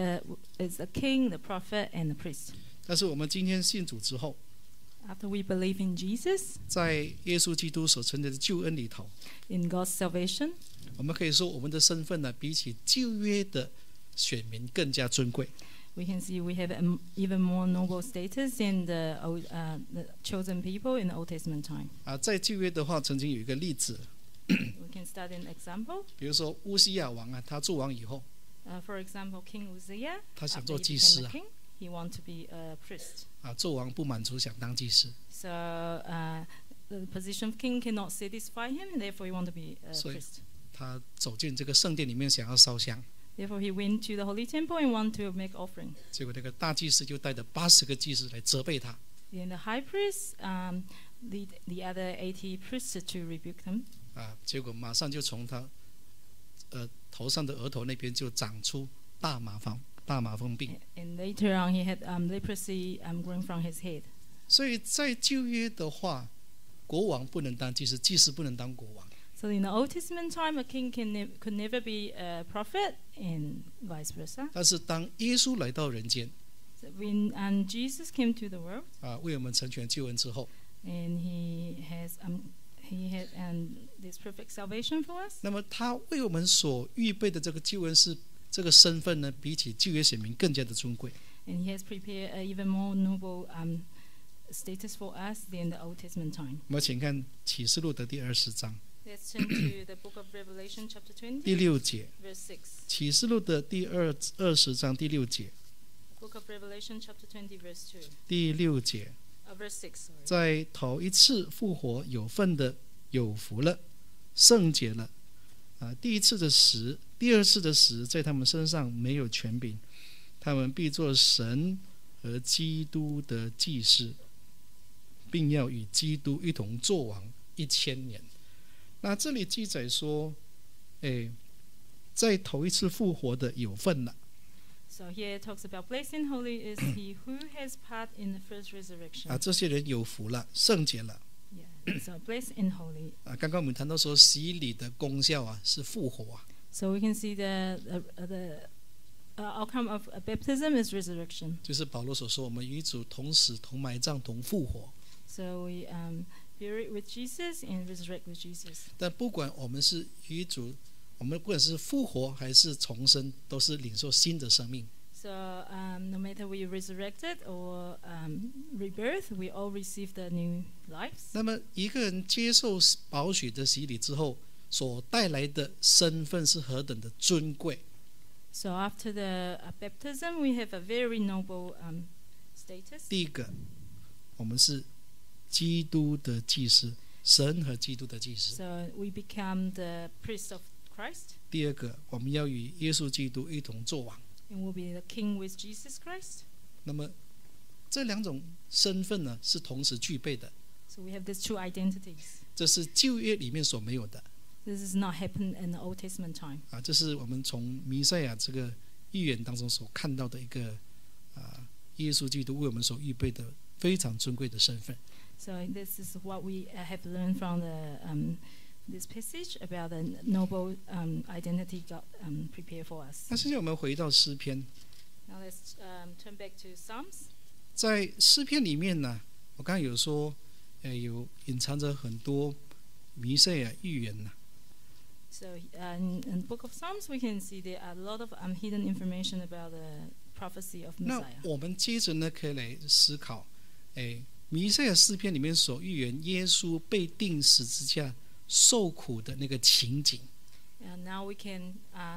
is the king, the prophet, and the priest. 但是我们今天信主之后， After we believe in Jesus, 在耶稣基督所成就的救恩里头， in God's salvation, 我们可以说我们的身份呢，比起旧约的选民更加尊贵。 we can see we have even more noble status in the chosen people in the Old Testament time. 在旧约的话，曾经有一个例子， We can start an example. 比如说乌西亚王他做王以后， For example, King Uzziah, 他想 after 做 he 祭 became 司 the king, he wanted to be a priest. 做王不满足，想当祭司， So the position of king cannot satisfy him, therefore he wanted to be a 所以 priest. 他走进这个圣殿里面想要烧香， Therefore he went to the holy temple and wanted to make offering. 结果那个大祭司就带着80个祭司来责备他。 Then the high priest lead the other 80 priests to rebuke them. 结果马上就从他头上的额头那边就长出大麻风病。 And later on he had leprosy growing from his head. 所以在旧约的话，国王不能当祭司，祭司不能当国王。 So in the Old Testament time, a king could never be a prophet, and vice versa. 但是当耶稣来到人间 So when Jesus came to the world, 为我们成全救恩之后， and he had this perfect salvation for us. 那么他为我们所预备的这个救恩是这个身份呢，比起旧约显明更加的尊贵。 And he has prepared an even more noble status for us than the Old Testament time. 我们请看启示录的第20章 Let's turn to the book of Revelation, chapter 20, 第6节， verse 6. 启示录的第20章第6节， Book of Revelation, chapter 20, verse 2. 第6节， Verse 6, sorry. 在头一次复活有份的有福了，圣洁了。第一次的死，第二次的死，在他们身上没有权柄，他们必做神和基督的祭司，并要与基督一同作王1000年。那这里记载说，在头一次复活的有份了。 So here it talks about blessed and holy is he who has part in the first resurrection. 这些人有福了，圣洁了。 Yeah, so blessed and holy. 刚刚我们谈到说，洗礼的功效是复活 So we can see the outcome of a baptism is resurrection. 就是保罗所说，我们与主同死、同埋葬、同复活。 So we buried with Jesus and resurrect with Jesus. 但不管我们是与主，我们不管是复活还是重生，都是领受新的生命。 So no matter we resurrected or rebirth, we all receive the new lives. 那么一个人接受宝血的洗礼之后，所带来的身份是何等的尊贵。 So after the baptism, we have a very noble status. 第一个，我们是基督的祭司，神和基督的祭司。 So we become the priest of Christ, 第二个，我们要与耶稣基督一同作王。 and we'll be the king with Jesus Christ. 那么这两种身份呢，是同时具备的， So we have these two identities. 这是旧约里面所没有的 This has not happened in the Old Testament time. 这是我们从弥赛亚这个预言当中所看到的一个耶稣基督为我们所预备的非常尊贵的身份。 So this is what we have learned from this passage about the noble identity God prepared for us. 那现在我们回到诗篇， Now let's turn back to Psalms. 在诗篇里面呢，我刚刚有说，有隐藏着很多弥赛亚预言呢。 So in the book of Psalms, we can see there are a lot of hidden information about the prophecy of 那 Messiah. 我们接着呢，可以来思考，弥赛亚诗篇里面所预言耶稣被钉十字架受苦的那个情景。 And now we can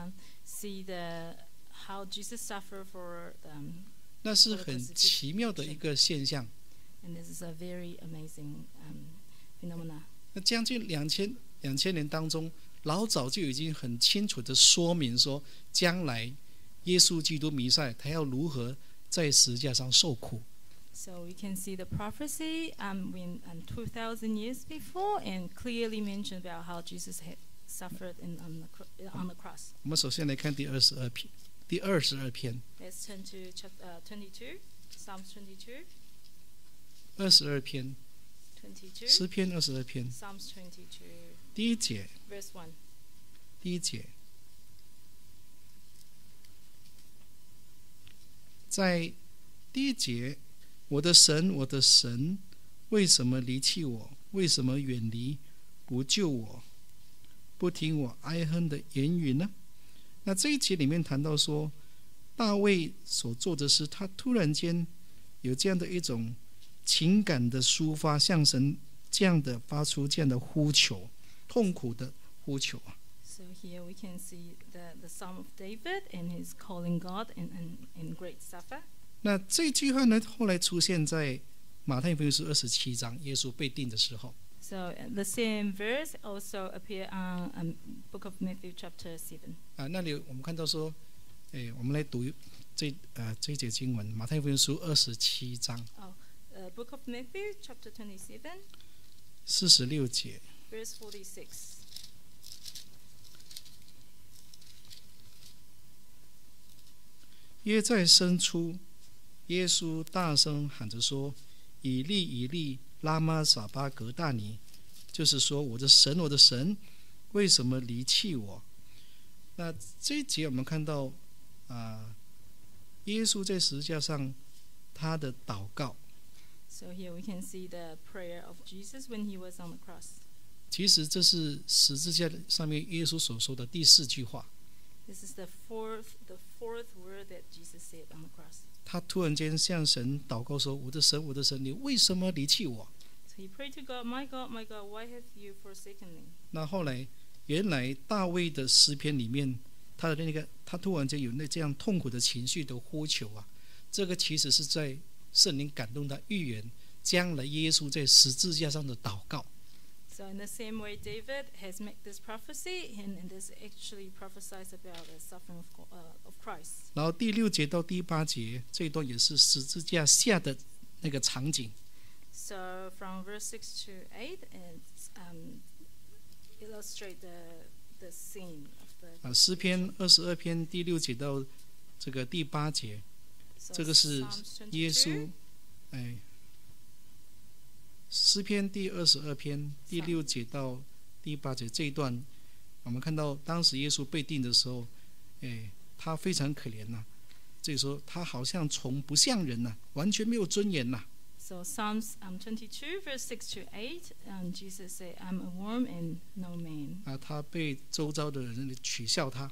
see how Jesus suffered for 那是很奇妙的一个现象。 and this is a very amazing phenomena. 那将近2000年当中，老早就已经很清楚的说明说，将来耶稣基督弥赛他要如何在十字架上受苦。 So we can see the prophecy when 2,000 years before, and clearly mentioned about how Jesus had suffered on the cross. 我们首先来看第22篇， Let's turn to chapter 22, Psalms 22, 22篇， 22, 诗篇22篇 Psalms 22, 第1节， verse 1. 第1节，在第1节，我的神，我的神，为什么离弃我？为什么远离，不救我，不听我哀恨的言语呢？那这一节里面谈到说，大卫所做的是，他突然间有这样的一种情感的抒发，向神这样的发出这样的呼求，痛苦的呼求。 So here we can see the Psalm of David, and he's calling God in great suffer. 那这句话呢，后来出现在马太福音书27章，耶稣被钉的时候。 So the same verse also appear on Book of Matthew chapter 7. 那里我们看到说，我们来读这一节经文，马太福音书27章 Book of Matthew chapter 27, 46节。 verse 46. 约在深处，耶稣大声喊着说：“以利以利，拉玛撒巴格大尼。”就是说，我的神，我的神， 为什么离弃我？那这一节我们看到耶稣在十字架上他的祷告。 So here we can see the prayer of Jesus when he was on the cross. 其实这是十字架上面耶稣所说的第4句话。 This is the fourth word that Jesus said on the cross. 他突然间向神祷告说：“我的神，我的神，你为什么离弃我？” So he prayed to God, my God, my God, why have you forsaken me? 那后来，原来大卫的诗篇里面，他突然间有这样痛苦的情绪的呼求啊，这个其实是在圣灵感动他预言将来耶稣在十字架上的祷告。 So in the same way, David has made this prophecy, and this actually prophesies about the suffering of Christ. 然后第6节到第8节这一段也是十字架下的那个场景。 So from verse 6 to 8, it's illustrate the scene of the. 诗篇22篇第6节到这个第8节，这个是耶稣，诗篇第22篇第6节到第8节这一段，我们看到当时耶稣被钉的时候，他非常可怜呐，这里说他好像从不像人呐，完全没有尊严呐。 So Psalms 22 verse 6 to 8, Jesus said, "I'm a worm and no man." 他被周遭的人取笑他。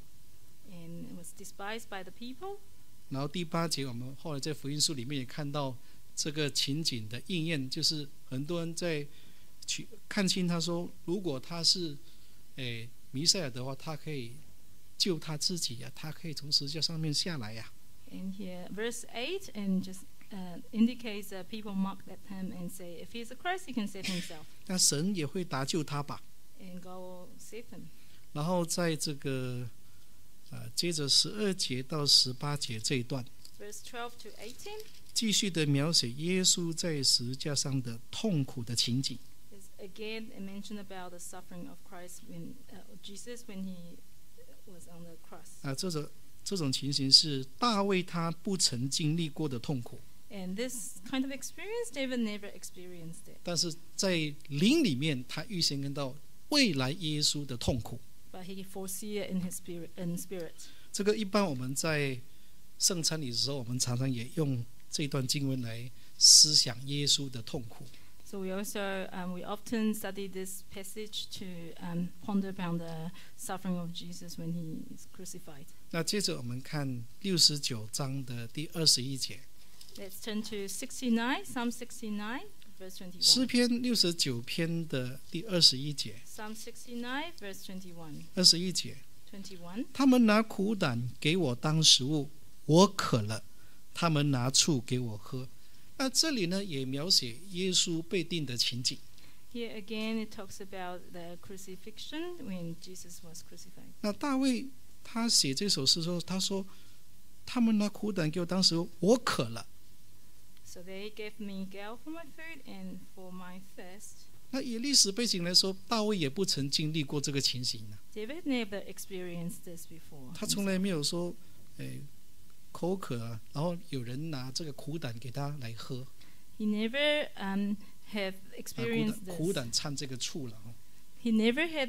And was despised by the people. 然后第8节，我们后来在福音书里面也看到这个情景的应验，就是很多人在看清他说，如果他是弥赛亚的话，他可以救他自己呀，他可以从十字架上面下来呀。 And here, verse 8, and just indicates that people mocked at him and say, if he's a Christ, he can save himself. 那神也会搭救他吧。 And God will save him. 然后在这个接着12节到18节这一段， Verse 12 to 18. 继续的描写耶稣在十字架上的痛苦的情景。 Is again a mention about the suffering of Christ when Jesus when he was on the cross. 这种情形是大卫他不曾经历过的痛苦。 And this kind of experience, David never experienced it. 但是在灵里面，他预先看到未来耶稣的痛苦。 But he foresaw it in his spirit. 这个一般我们在圣餐礼的时候，我们常常也用这段经文来思想耶稣的痛苦。 So we also we often study this passage to ponder upon the suffering of Jesus when he is crucified. 那接着我们看69章的第21节。 Let's turn to 69, Psalm 69, verse 21. 诗篇69篇的第21节。 Psalm 69, verse 21. 21节。 21. 他们拿苦胆给我当食物，我渴了，他们拿醋给我喝。那这里呢，也描写耶稣被钉的情景。 Here again, it talks about the crucifixion when Jesus was crucified. 那大卫他写这首诗的时候，他说：“他们拿苦胆给我当食物，我渴了。” So they gave me gall for my food and for my thirst. 那以历史背景来说，大卫也不曾经历过这个情形呢。 David never experienced this before. 他从来没有说，口渴啊，然后有人拿这个苦胆给他来喝。 He never have experienced this. 苦胆掺这个醋了。 He never had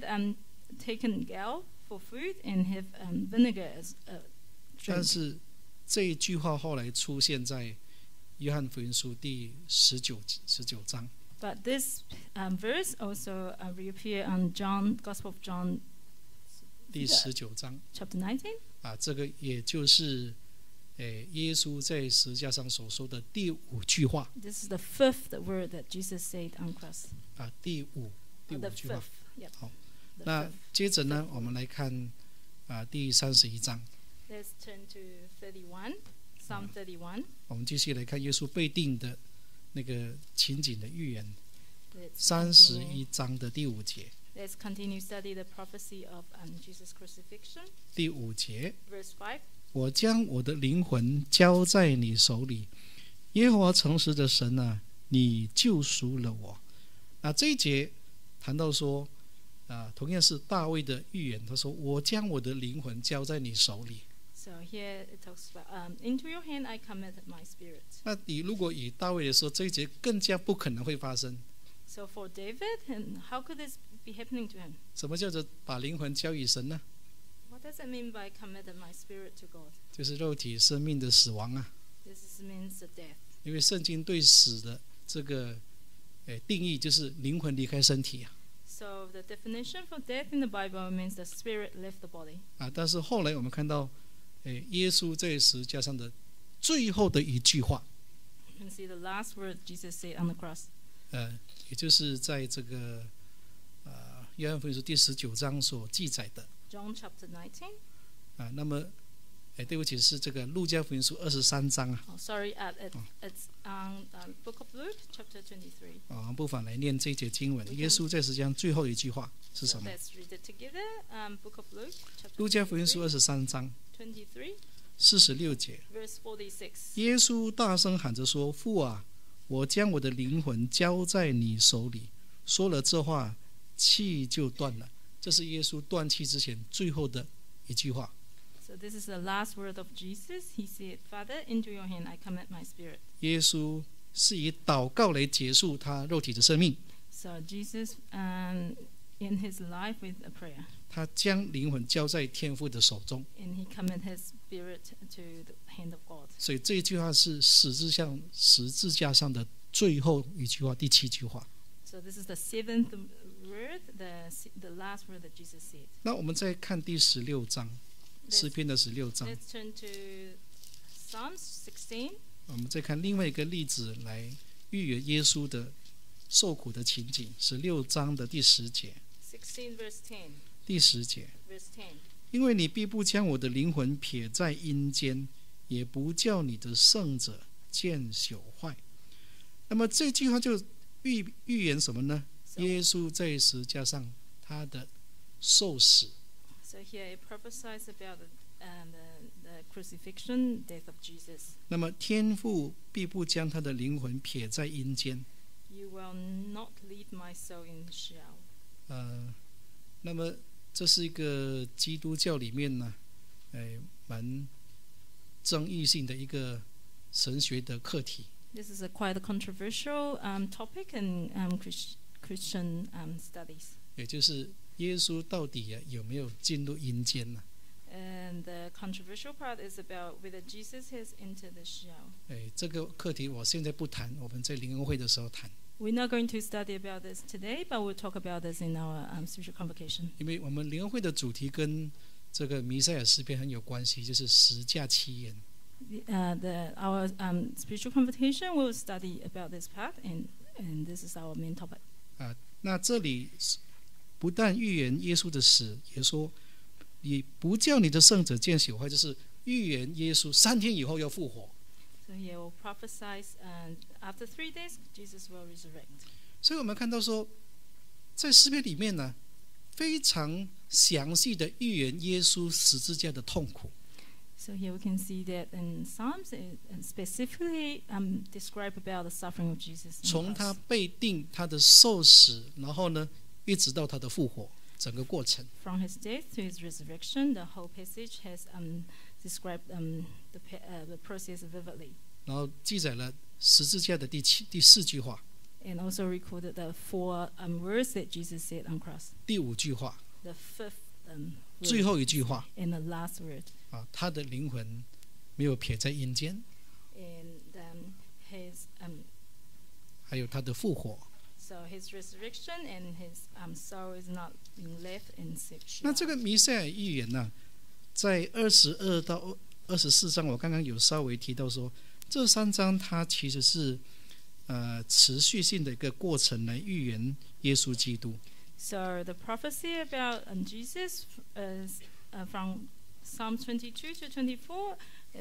taken gall for food and have vinegar as a drink. 但是这一句话后来出现在约翰福音书第19章。 But this verse also reappear on Gospel of John 第19章 chapter 19. 这个也就是耶稣在十字架上所说的第5句话。 This is the fifth word that Jesus said on cross. 第五句话。 Yep. 好，那接着呢，我们来看第31章。 Let's turn to 31, Psalm 31. 我们继续来看耶稣被钉的那个情景的预言。31章的第5节。 Let's continue study the prophecy of Jesus' crucifixion. 第5节。 Verse 5. 我将我的灵魂交在你手里，耶和华诚实的神啊，你救赎了我。这一节谈到说，同样是大卫的预言，他说：“我将我的灵魂交在你手里。” So here it talks about, into your hand I commit my spirit. 那你如果以大卫来说，这一节更加不可能会发生。 So for David, and how could this be happening to him? 什么叫做把灵魂交与神呢？ What does it mean by committed my spirit to God? 就是肉体生命的死亡啊。 This means the death. 因为圣经对死的这个定义就是灵魂离开身体啊。 So the definition for death in the Bible means the spirit left the body. 但是后来我们看到，耶稣在十字架上的最后的一句话， You can see the last word Jesus said on the cross. 也就是在这个约翰福音书第19章所记载的 John chapter 19. 那么对不起，是这个路加福音书23章啊。 Oh, sorry, it's Book of Luke chapter 23. 我们不妨来念这一节经文。耶稣在十字架上最后一句话是 So 什么？ let's read it together. Book of Luke 路 chapter 加福音书 23, 23章 23, 46节， verse 46. 耶稣大声喊着说：“父啊，我将我的灵魂交在你手里。”说了这话，气就断了。这是耶稣断气之前最后的一句话。 So this is the last word of Jesus. He said, Father, into your hand I commit my spirit. 耶稣是以祷告来结束他肉体的生命， So Jesus, in his life with a prayer, 他将灵魂交在天父的手中。 and he commit his spirit to the hand of God. 所以这一句话是十字架上的最后一句话，第7句话。 So this is the seventh word, the last word that Jesus said. 那我们再看第16章，诗篇的16章， Let's turn to Psalms 16. 我们再看另外一个例子来预言耶稣的受苦的情景。16章的第10节， 16 verse 10. 第10节， Verse 10. 因为你必不将我的灵魂撇在阴间，也不叫你的圣者见朽坏。那么这句话就预言什么呢？ So, 耶稣在十字架上他的受死， so here it prophesies about the crucifixion, death of Jesus. 那么天父必不将他的灵魂撇在阴间。 You will not leave my soul in Sheol. 那么这是一个基督教里面呢，蛮争议性的一个神学的课题。 This is quite a controversial topic in Christian studies. 也就是耶稣到底有没有进入阴间呢？ And the controversial part is about whether Jesus has entered the Sheol. 这个课题我现在不谈，我们在灵恩会的时候谈。 We're not going to study about this today, but we'll talk about this in our spiritual convocation. 因为我们灵恩会的主题跟这个弥赛亚诗篇很有关系，就是十架七言。 Our spiritual convocation will study about this part, and this is our main topic. 那这里不但预言耶稣的死，也说你不叫你的圣者见朽坏，就是预言耶稣3天以后要复活。 So he will prophesy, and after 3 days, Jesus will resurrect. 所以我们看到说，在诗篇里面呢，非常详细的预言耶稣十字架的痛苦。 So here we can see that in Psalms, it specifically describe about the suffering of Jesus. 从他被定，他的受死，然后呢，一直到他的复活，整个过程。 From his death to his resurrection, the whole passage has described the process vividly. 然后记载了十字架的第4句话， And also recorded the 4 words that Jesus said on cross. 第5句话， The 5th 最 word 后一句话 and the last word. 他的灵魂没有撇在阴间， And his 还有他的复活。 so his resurrection and his soul is not being left in Sheol. 那这个弥赛亚预言呢，在22到24章，我刚刚有稍微提到说，这3章它其实是持续性的一个过程来预言耶稣基督。 So the prophecy about Jesus is from Psalm 22 to 24.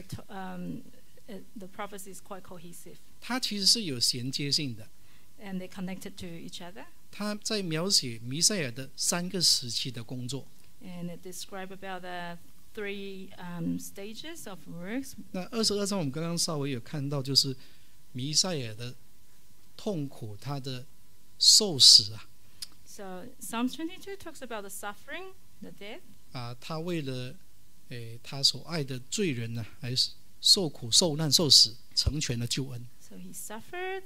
The prophecy is quite cohesive, 它其实是有衔接性的。 and they're connected to each other. 它在描写弥赛亚的3个时期的工作。 And it describes about the 3 stages of works. 那22章我们刚刚稍微有看到，就是弥赛亚的痛苦，他的受死啊。 So Psalm 22 talks about the suffering, the death. 他为了他所爱的罪人呢，还受苦受难受死，成全了救恩。 So he suffered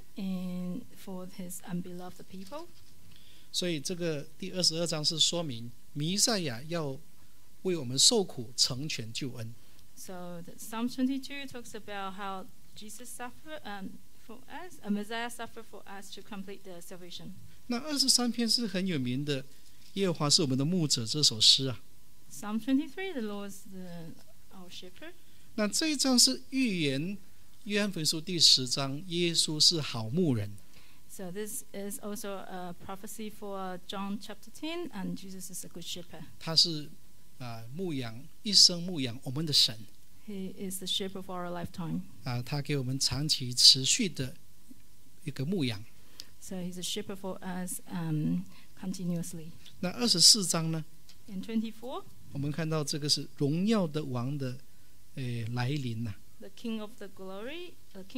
for his unbeloved people. 所以这个第22章是说明弥赛亚要为我们受苦，成全救恩。 So Psalm 22 talks about how Jesus suffered for us, a Messiah suffered for us to complete the salvation. 那23篇是很有名的，耶和华是我们的牧者这首诗啊。 Psalm 23, the Lord is our shepherd. 那这一章是预言约翰福音书第10章，耶稣是好牧人。 So this is also a prophecy for John chapter 10, and Jesus is a good shepherd. 他是牧养一生牧养我们的神。 He is the shepherd for our lifetime. 他给我们长期持续的一个牧养。 So he's a shepherd for us continuously. 那24章呢？ In 24, 我们看到这个是荣耀的王的来临呐、 the King of Glory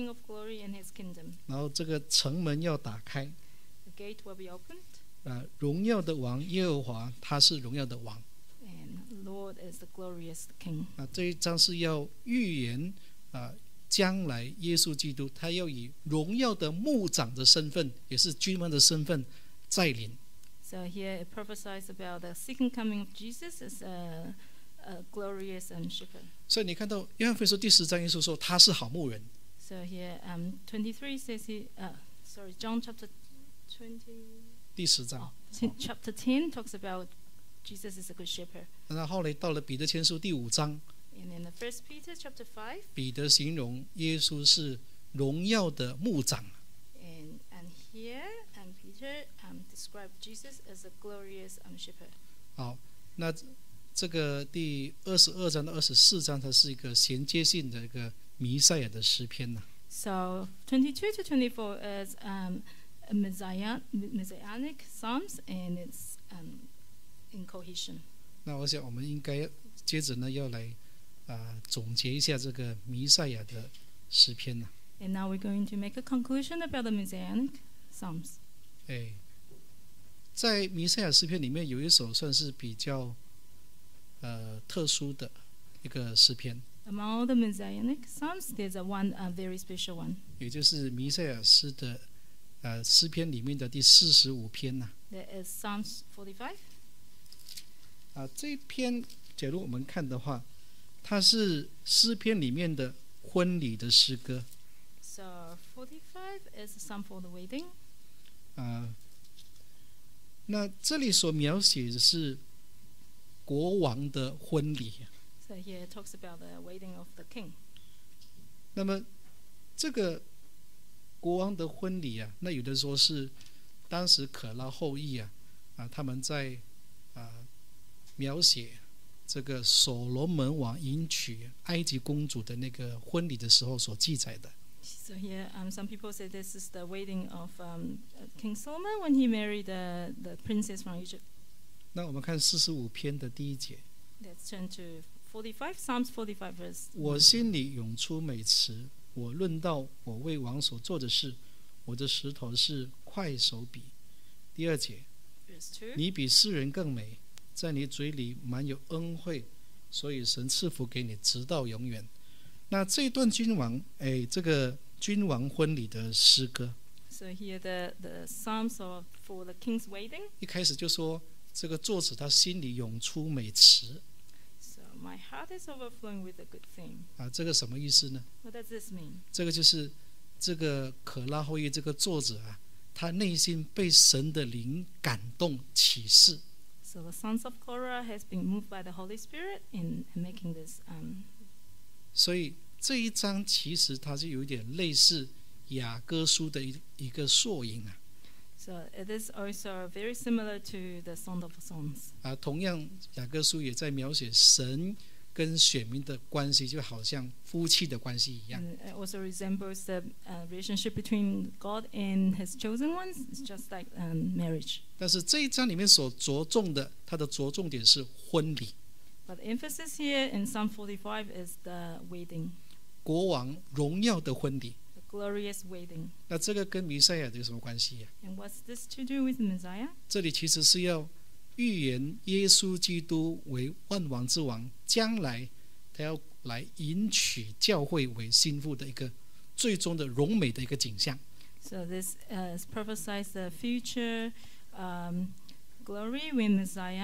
in his kingdom. 然后这个城门要打开 The gate will be opened, 荣耀的王耶和华他是荣耀的王。 and Lord is the glorious King. 这一章是要预言将来耶稣基督他要以荣耀的牧长的身份，也是君王的身份再临。 So here it prophesies about the second coming of Jesus as a glorious shepherd. 所以你看到约翰福音书第10章，耶稣说他是好牧人。 So here 23 says John chapter 20. 第10章， Chapter 10 talks about Jesus is a good shepherd. 那后来到了彼得前书第5章， And in the First Peter chapter 5, 彼得形容耶稣是荣耀的牧长。 and here Peter described Jesus as a glorious shepherd. 好，那这个第22章到24章，它是一个衔接性的一个弥赛亚的诗篇呐。 So 22 to 24 is messianic psalms, and it's in cohesion. 那我想我们应该接着呢要来总结一下这个弥赛亚的诗篇呐。 And now we're going to make a conclusion about the messianic psalms. 在弥赛亚诗篇里面有一首算是比较特殊的一个诗篇， Among all the messianic psalms, there's one very special one. 也就是弥赛亚诗的诗篇里面的第45篇呐。 There is Psalms 45. 这一篇假如我们看的话，它是诗篇里面的婚礼的诗歌。 So 45 is a psalm for the wedding. 那这里所描写的是国王的婚礼。 So here it talks about the wedding of the king. 那么这个国王的婚礼啊，那有的说是当时可拉后裔他们在描写这个所罗门王迎娶埃及公主的那个婚礼的时候所记载的。 So here some people say this is the wedding of King Solomon when he married the princess from Egypt. 那我们看45篇的第1节， Let's turn to 45, Psalms 45 verse 我心里涌出美词，我论到我为王所做的事，我的石头是快手笔。第2节， verse 2. 你比世人更美，在你嘴里满有恩惠，所以神赐福给你，直到永远。那这段这个君王婚礼的诗歌， So here the Psalms are for the king's wedding. 一开始就说这个作者他心里涌出美词 So my heart is overflowing with a good theme. 这个什么意思呢？ What does this mean? 这个就是这个可拉后裔这个作者他内心被神的灵感动启示。 So the sons of Korah has been moved by the Holy Spirit in making this. 所以这一章其实它就有点类似雅歌书的一个缩影 So it is also very similar to the Song of Songs. 同样雅歌书也在描写神跟选民的关系，就好像夫妻的关系一样。 And it also resembles the relationship between God and His chosen ones. It's just like marriage. 但是这一章里面所着重的，它的着重点是婚礼， But the emphasis here in Psalm 45 is the wedding, 国王荣耀的婚礼。 the glorious wedding. 那这个跟弥赛亚有什么关系呀？ And what's this to do with Messiah? 这里其实是要预言耶稣基督为万王之王，将来他要来迎娶教会为心腹的一个最终的荣美的一个景象。 So this prophesies the future glory when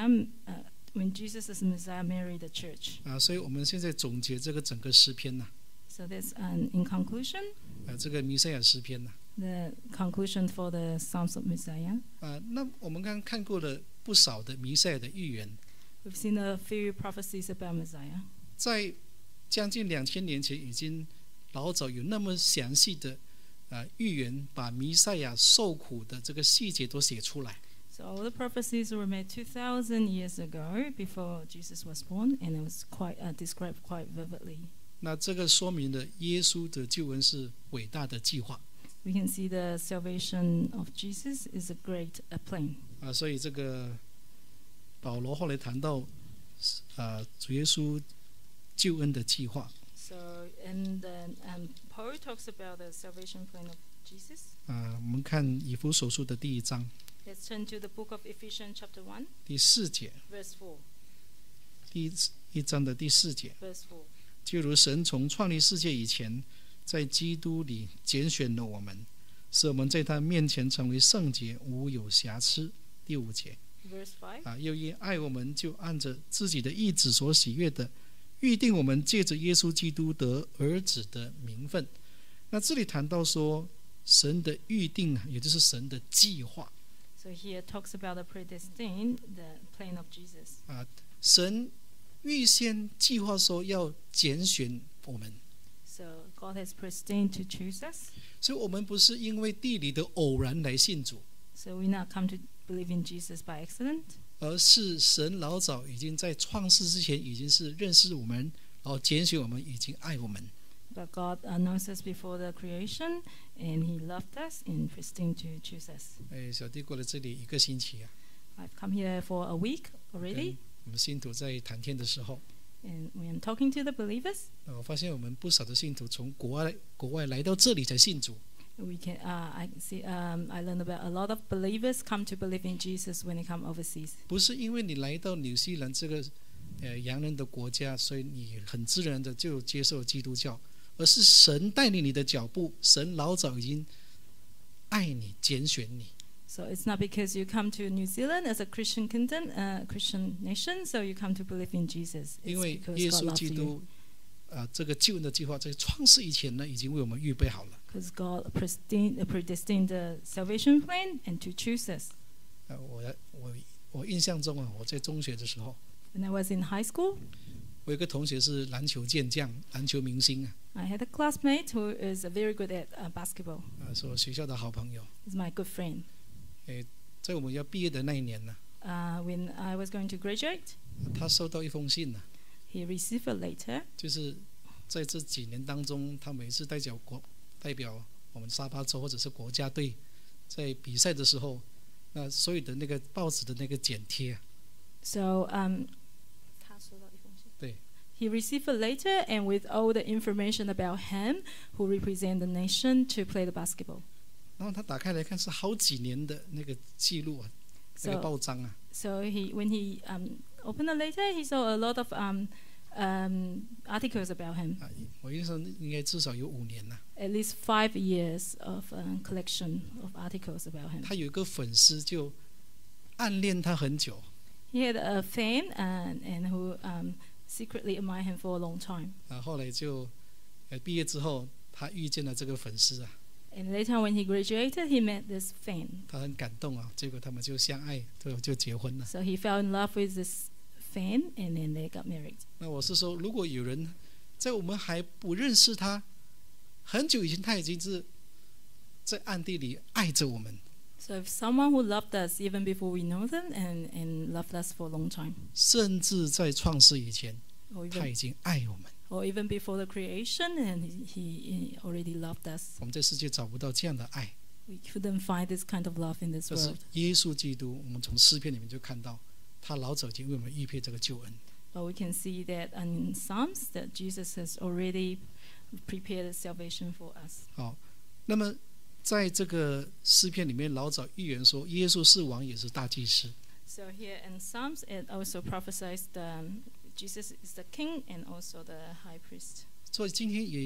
when Jesus as Messiah married the church. 所以我们现在总结这个整个诗篇 So that's in conclusion, 这个弥赛亚诗篇 the conclusion for the Psalms of Messiah. 那我们刚刚看过了不少的弥赛亚的预言， We've seen a few prophecies about Messiah. 在将近2000年前已经老早有那么详细的预言，把弥赛亚受苦的这个细节都写出来。 So all the prophecies were made 2,000 years ago before Jesus was born, and it was quite described quite vividly. 那这个说明了耶稣的救恩是伟大的计划。 We can see the salvation of Jesus is a great plan. 所以这个保罗后来谈到主耶稣救恩的计划。 So and Paul talks about the salvation plan of Jesus. 我们看以弗所书的第1章 Let's turn to the book of Ephesians chapter 1, 第4节， verse 4. 第1章的第4节， Verse 4. 就如神从创立世界以前，在基督里拣选了我们，使我们在他面前成为圣洁，无有瑕疵。第5节， Verse 5. 又因爱我们，就按着自己的意志所喜悦的，预定我们借着耶稣基督得儿子的名分。那这里谈到说，神的预定，也就是神的计划。 So here talks about the predestined, the plan of Jesus. 神预先计划说要拣选我们， So God has predestined to choose us. 所以我们不是因为地理的偶然来信主， So we not come to believe in Jesus by accident, 而是神老早已经在创世之前已经是认识我们，然后拣选我们，已经爱我们。 but God knows us before the creation, and He loved us and predestined to choose us. 小弟过了这里1个星期 I've come here for a week already, 我们信徒在谈天的时候， and when I'm talking to the believers, 我发现我们不少的信徒从国外来到这里才信主。 we can I see I learned about a lot of believers come to believe in Jesus when they come overseas. 不是因为你来到纽西兰这个洋人的国家，所以你很自然的就接受基督教，而是神带领你的脚步，神老早已经爱你，拣选你。 So it's not because you come to New Zealand as a Christian kingdom, Christian nation, so you come to believe in Jesus. 因 It's 为 because 耶 God 稣 loves 基 you. 督这个救恩的计划在创世以前呢，已经为我们预备好了。 Because God predestined the salvation plan and to choose us. 我印象中我在中学的时候， When I was in high school, 我有个同学是篮球健将、篮球明星 I had a classmate who is very good at basketball. 是我学校的好朋友。 He's my good friend. 在我们要毕业的那一年呢， When I was going to graduate, 他收到一封信 he received a letter. 就是在这几年当中，他每次代表我们沙巴州或者是国家队在比赛的时候，那所有的那个报纸的那个剪贴， So 对， he received a letter and with all the information about him who represent the nation to play the basketball. 然后他打开来看是好几年的那个记录那个 So 报章 So when he opened the letter, he saw a lot of articles about him. 我印象应该至少有5年了。 At least 5 years of collection of articles about him. 他有一个粉丝就暗恋他很久， He had a fan and who secretly admired him for a long time. 后来就毕业之后，他遇见了这个粉丝 And later when he graduated, he met this fan. 他很感动结果他们就相爱，就结婚了。 So he fell in love with this fan and then they got married. 那我是说，如果有人在我们还不认识他，很久以前他已经是在暗地里爱着我们， So if someone who loved us even before we know them and loved us for a long time, 甚至在创世以前， or 他已 even, 经爱我们。 or even before the creation, and he already loved us. 我们在世界找不到这样的爱， We couldn't find this kind of love in this 但是 world. 耶稣基督，我们从诗篇里面就看到，他老早已经为我们预备这个救恩。 But we can see that in Psalms that Jesus has already prepared salvation for us. 好，那么在这个诗篇里面，老早预言说，耶稣是王，也是大祭司。 So here in Psalms, it also prophesies Jesus is the king and also the high priest. 所以今天也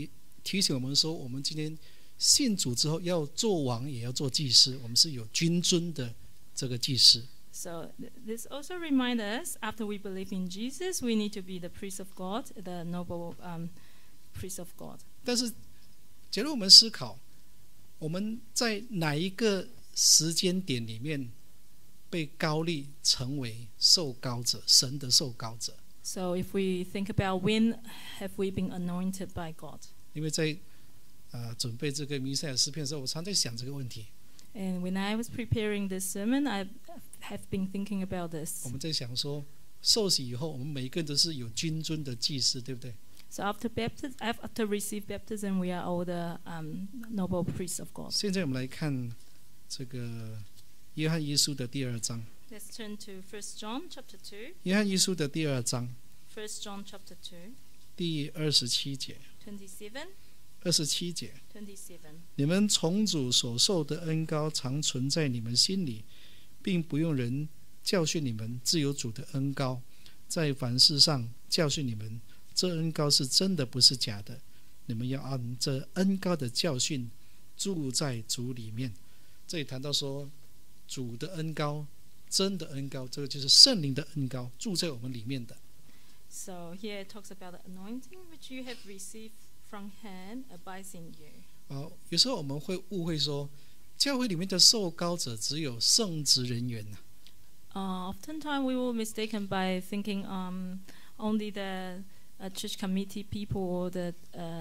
提醒我们说，我们今天信主之后要做王，也要做祭司，我们是有君尊的这个祭司。 So this also reminds us, after we believe in Jesus, we need to be the priest of God, the noble priest of God. 但是，假如我们思考，我们在哪一个时间点里面被膏立成为受膏者，神的受膏者？ So if we think about when have we been anointed by God? 因为在准备这个弥赛亚诗篇的时候，我常在想这个问题。 And when I was preparing this sermon, I have been thinking about this. 我们在想说，受洗以后，我们每一个人都是有君尊的祭司，对不对？ So after receive baptism, we are all the noble priests of God. 现在我们来看这个约翰一书的第2章。 Let's turn to 1 John chapter 2. 约翰一书的第2章 1 John chapter 2, 第27节。 27. 27节， 27. 你们从主所受的恩膏常存在你们心里，并不用人教训你们，自有主的恩膏在凡事上教训你们。这恩膏是真的，不是假的。你们要按这恩膏的教训住在主里面。这里谈到说，主的恩膏，真的恩膏，这个就是圣灵的恩膏，住在我们里面的。 So here it talks about the anointing which you have received from him abides in you. 有时候我们会误会说，教会里面的受膏者只有圣职人员呐。 Oftentimes we will mistaken by thinking only the church committee people or the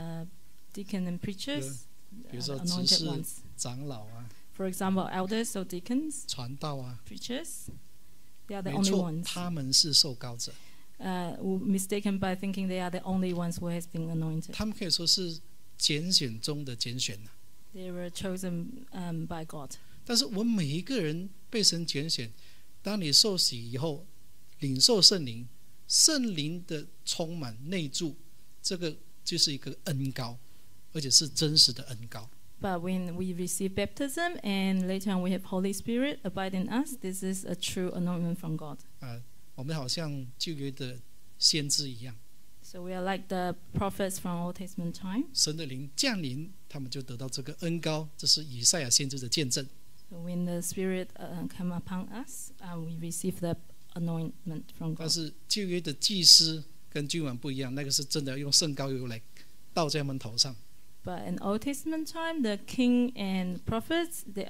deacon and preachers, 比如说 the 执 anointed 事、 ones. 长老啊、 For example, elders or deacons, 传道啊， preachers, they are the 没 only 错， ones. 他们是受膏者， Mistaken by thinking they are the only ones who has been anointed. 他们可以说是拣选中的拣选呐。 They were chosen by God. 但是我们每一个人被神拣选，当你受洗以后，领受圣灵，圣灵的充满内住，这个就是一个恩膏，而且是真实的恩膏。 But when we receive baptism and later on we have Holy Spirit abide in us, this is a true anointment from God. 我们好像旧约的先知一样， So we are like the prophets from Old Testament time. 神的灵降临，他们就得到这个恩膏，这是以赛亚先知的见证。 So when the Spirit come upon us, we receive the anointment from 但 God. 是旧约的祭司跟君王不一样，那个是真的要用圣膏油来倒在他们头上。 But in Old Testament time, the king and prophets, they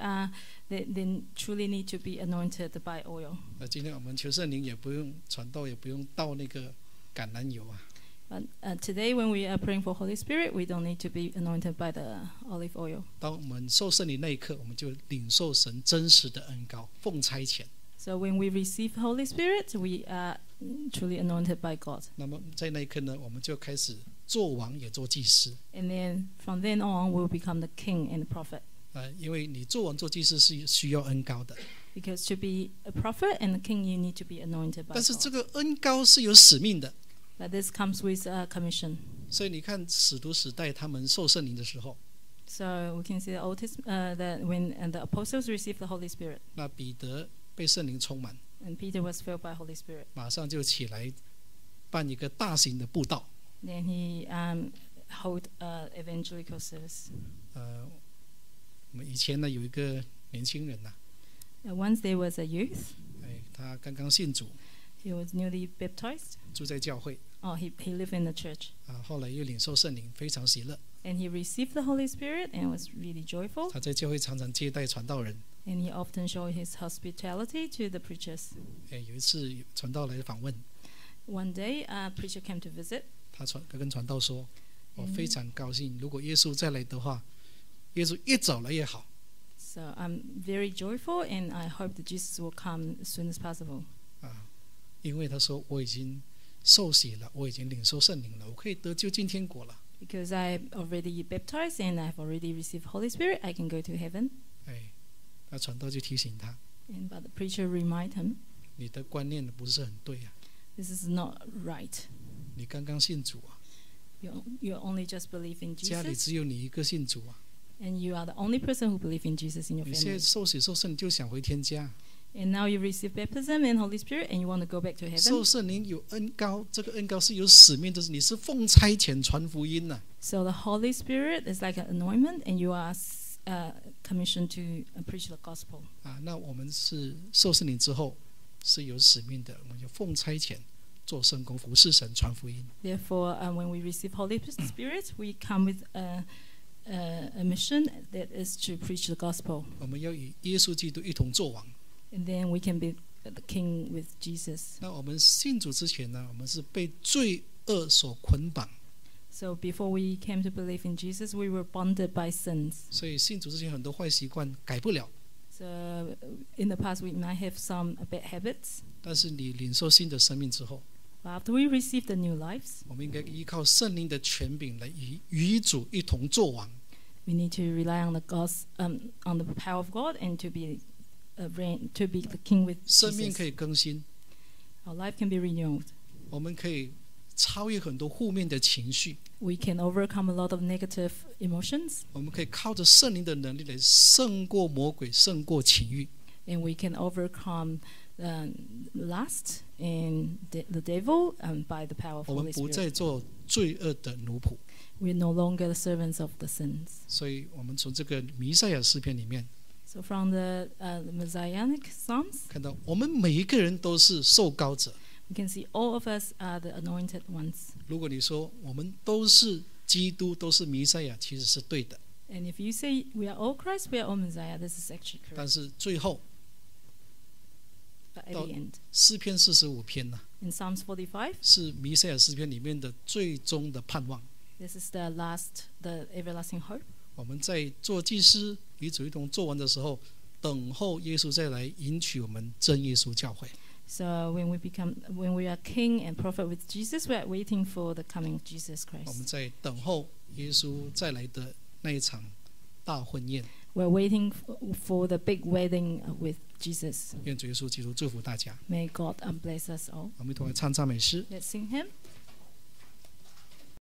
truly need to be anointed by oil. 今天我们求圣灵也不用传道，也不用倒那个橄榄油啊。 But today, when we are praying for Holy Spirit, we don't need to be anointed by the olive oil. 当我们受圣灵那一刻，我们就领受神真实的恩膏，奉差遣。 So when we receive Holy Spirit, we are truly anointed by God. 那么在那一刻呢，我们就开始做王，也做祭司。 And then from then on, we'll become the king and the prophet. 因为你做王做祭司是需要恩膏的， Because to be a prophet and a king, you need to be anointed by 但是这 God. 个恩膏是有使命的。 But this comes with a commission. 所以你看使徒时代他们受圣灵的时候， So we can see the Old Testament, that when the apostles received the Holy Spirit, 那彼得被圣灵充满， and Peter was filled by Holy Spirit, 马上就起来办一个大型的布道。 then he held evangelical service. 我们以前呢有一个年轻人呐、 Once there was a youth, 他刚刚信主， he was newly baptized. 住在教会 He lived in the church. 后来又领受圣灵，非常喜乐。 And he received the Holy Spirit and was really joyful. 他在教会常常接待传道人。 And he often showed his hospitality to the preachers. 有一次传道来访问， One day, a preacher came to visit. 他跟传道说：“我非常高兴，如果耶稣再来的话，耶稣越早来越好。” So I'm very joyful, and I hope that Jesus will come as soon as possible. 因为他说我已经受洗了，我已经领受圣灵了，我可以得救进天国了。 Because I've already baptized and I've already received Holy Spirit, I can go to heaven. 那传道就提醒他， But the preacher remind him, 你的观念不是很对啊， this is not right. 你刚刚信主啊， You only just believe in 家里 Jesus, 只有你一个信主啊， and you are the only person who believes in Jesus in your 你现在 family. 受洗受圣，你就想回天家， And now you receive baptism in Holy Spirit and you want to go back to 受 heaven. 圣灵有恩膏，这个恩膏是有使命，就是你是奉差遣传福音呐、 So the Holy Spirit is like an anointment and you are commissioned to preach the gospel. 那我们是受圣灵之後是有使命的，我们就奉差遣做圣工，服侍神，传福音。 Therefore, when we receive Holy Spirit, we come with a mission that is to preach the gospel. 我们要与耶稣基督一同作王。 And then we can be the king with Jesus. 那我们信主之前呢，我们是被罪恶所捆绑， So before we came to believe in Jesus, we were bonded by sins. 所以信主之前很多坏习惯改不了。 So in the past, we might have some bad habits. 但是你领受新的生命之后， But after we receive the new lives, 我们应该依靠圣灵的权柄来与主一同作王。 we need to rely on on the power of God and to be the king with 生命 Jesus. 可以更新， Our life can be renewed. 我们可以超越很多负面的情绪， We can overcome a lot of negative emotions, 我们可以靠着圣灵的能力来胜过魔鬼，胜过情欲。 and we can overcome lust and the devil by the power of 我 Holy 们不 Spirit. 再做罪恶的奴仆。 We're no longer the servants of the sins. 所以我们从这个弥赛亚诗篇里面 So from the Messianic Psalms, 看到，我们每一个人都是受膏者。 we can see all of us are the anointed ones. 如果你说我们都是基督，都是弥赛亚，其实是对的。 And if you say we are all Christ, we are all Messiah, this is actually 但 correct. 是最後 But at 到 the end, 詩篇45篇呢， in Psalms 45, 是弥赛亚詩篇里面的最終的盼望。 this is the everlasting hope. 我们在做祭司与主一同做完的时候，等候耶稣再来迎娶我们真耶稣教会。 So when we are king and prophet with Jesus, we are waiting for the coming of Jesus 我们 Christ. 在等候耶稣再来的那一场大婚宴。 We're waiting for the big wedding with Jesus. 愿主耶稣基督祝福大家。 May God bless us all. 我们一同来唱赞美诗。 Let's sing him.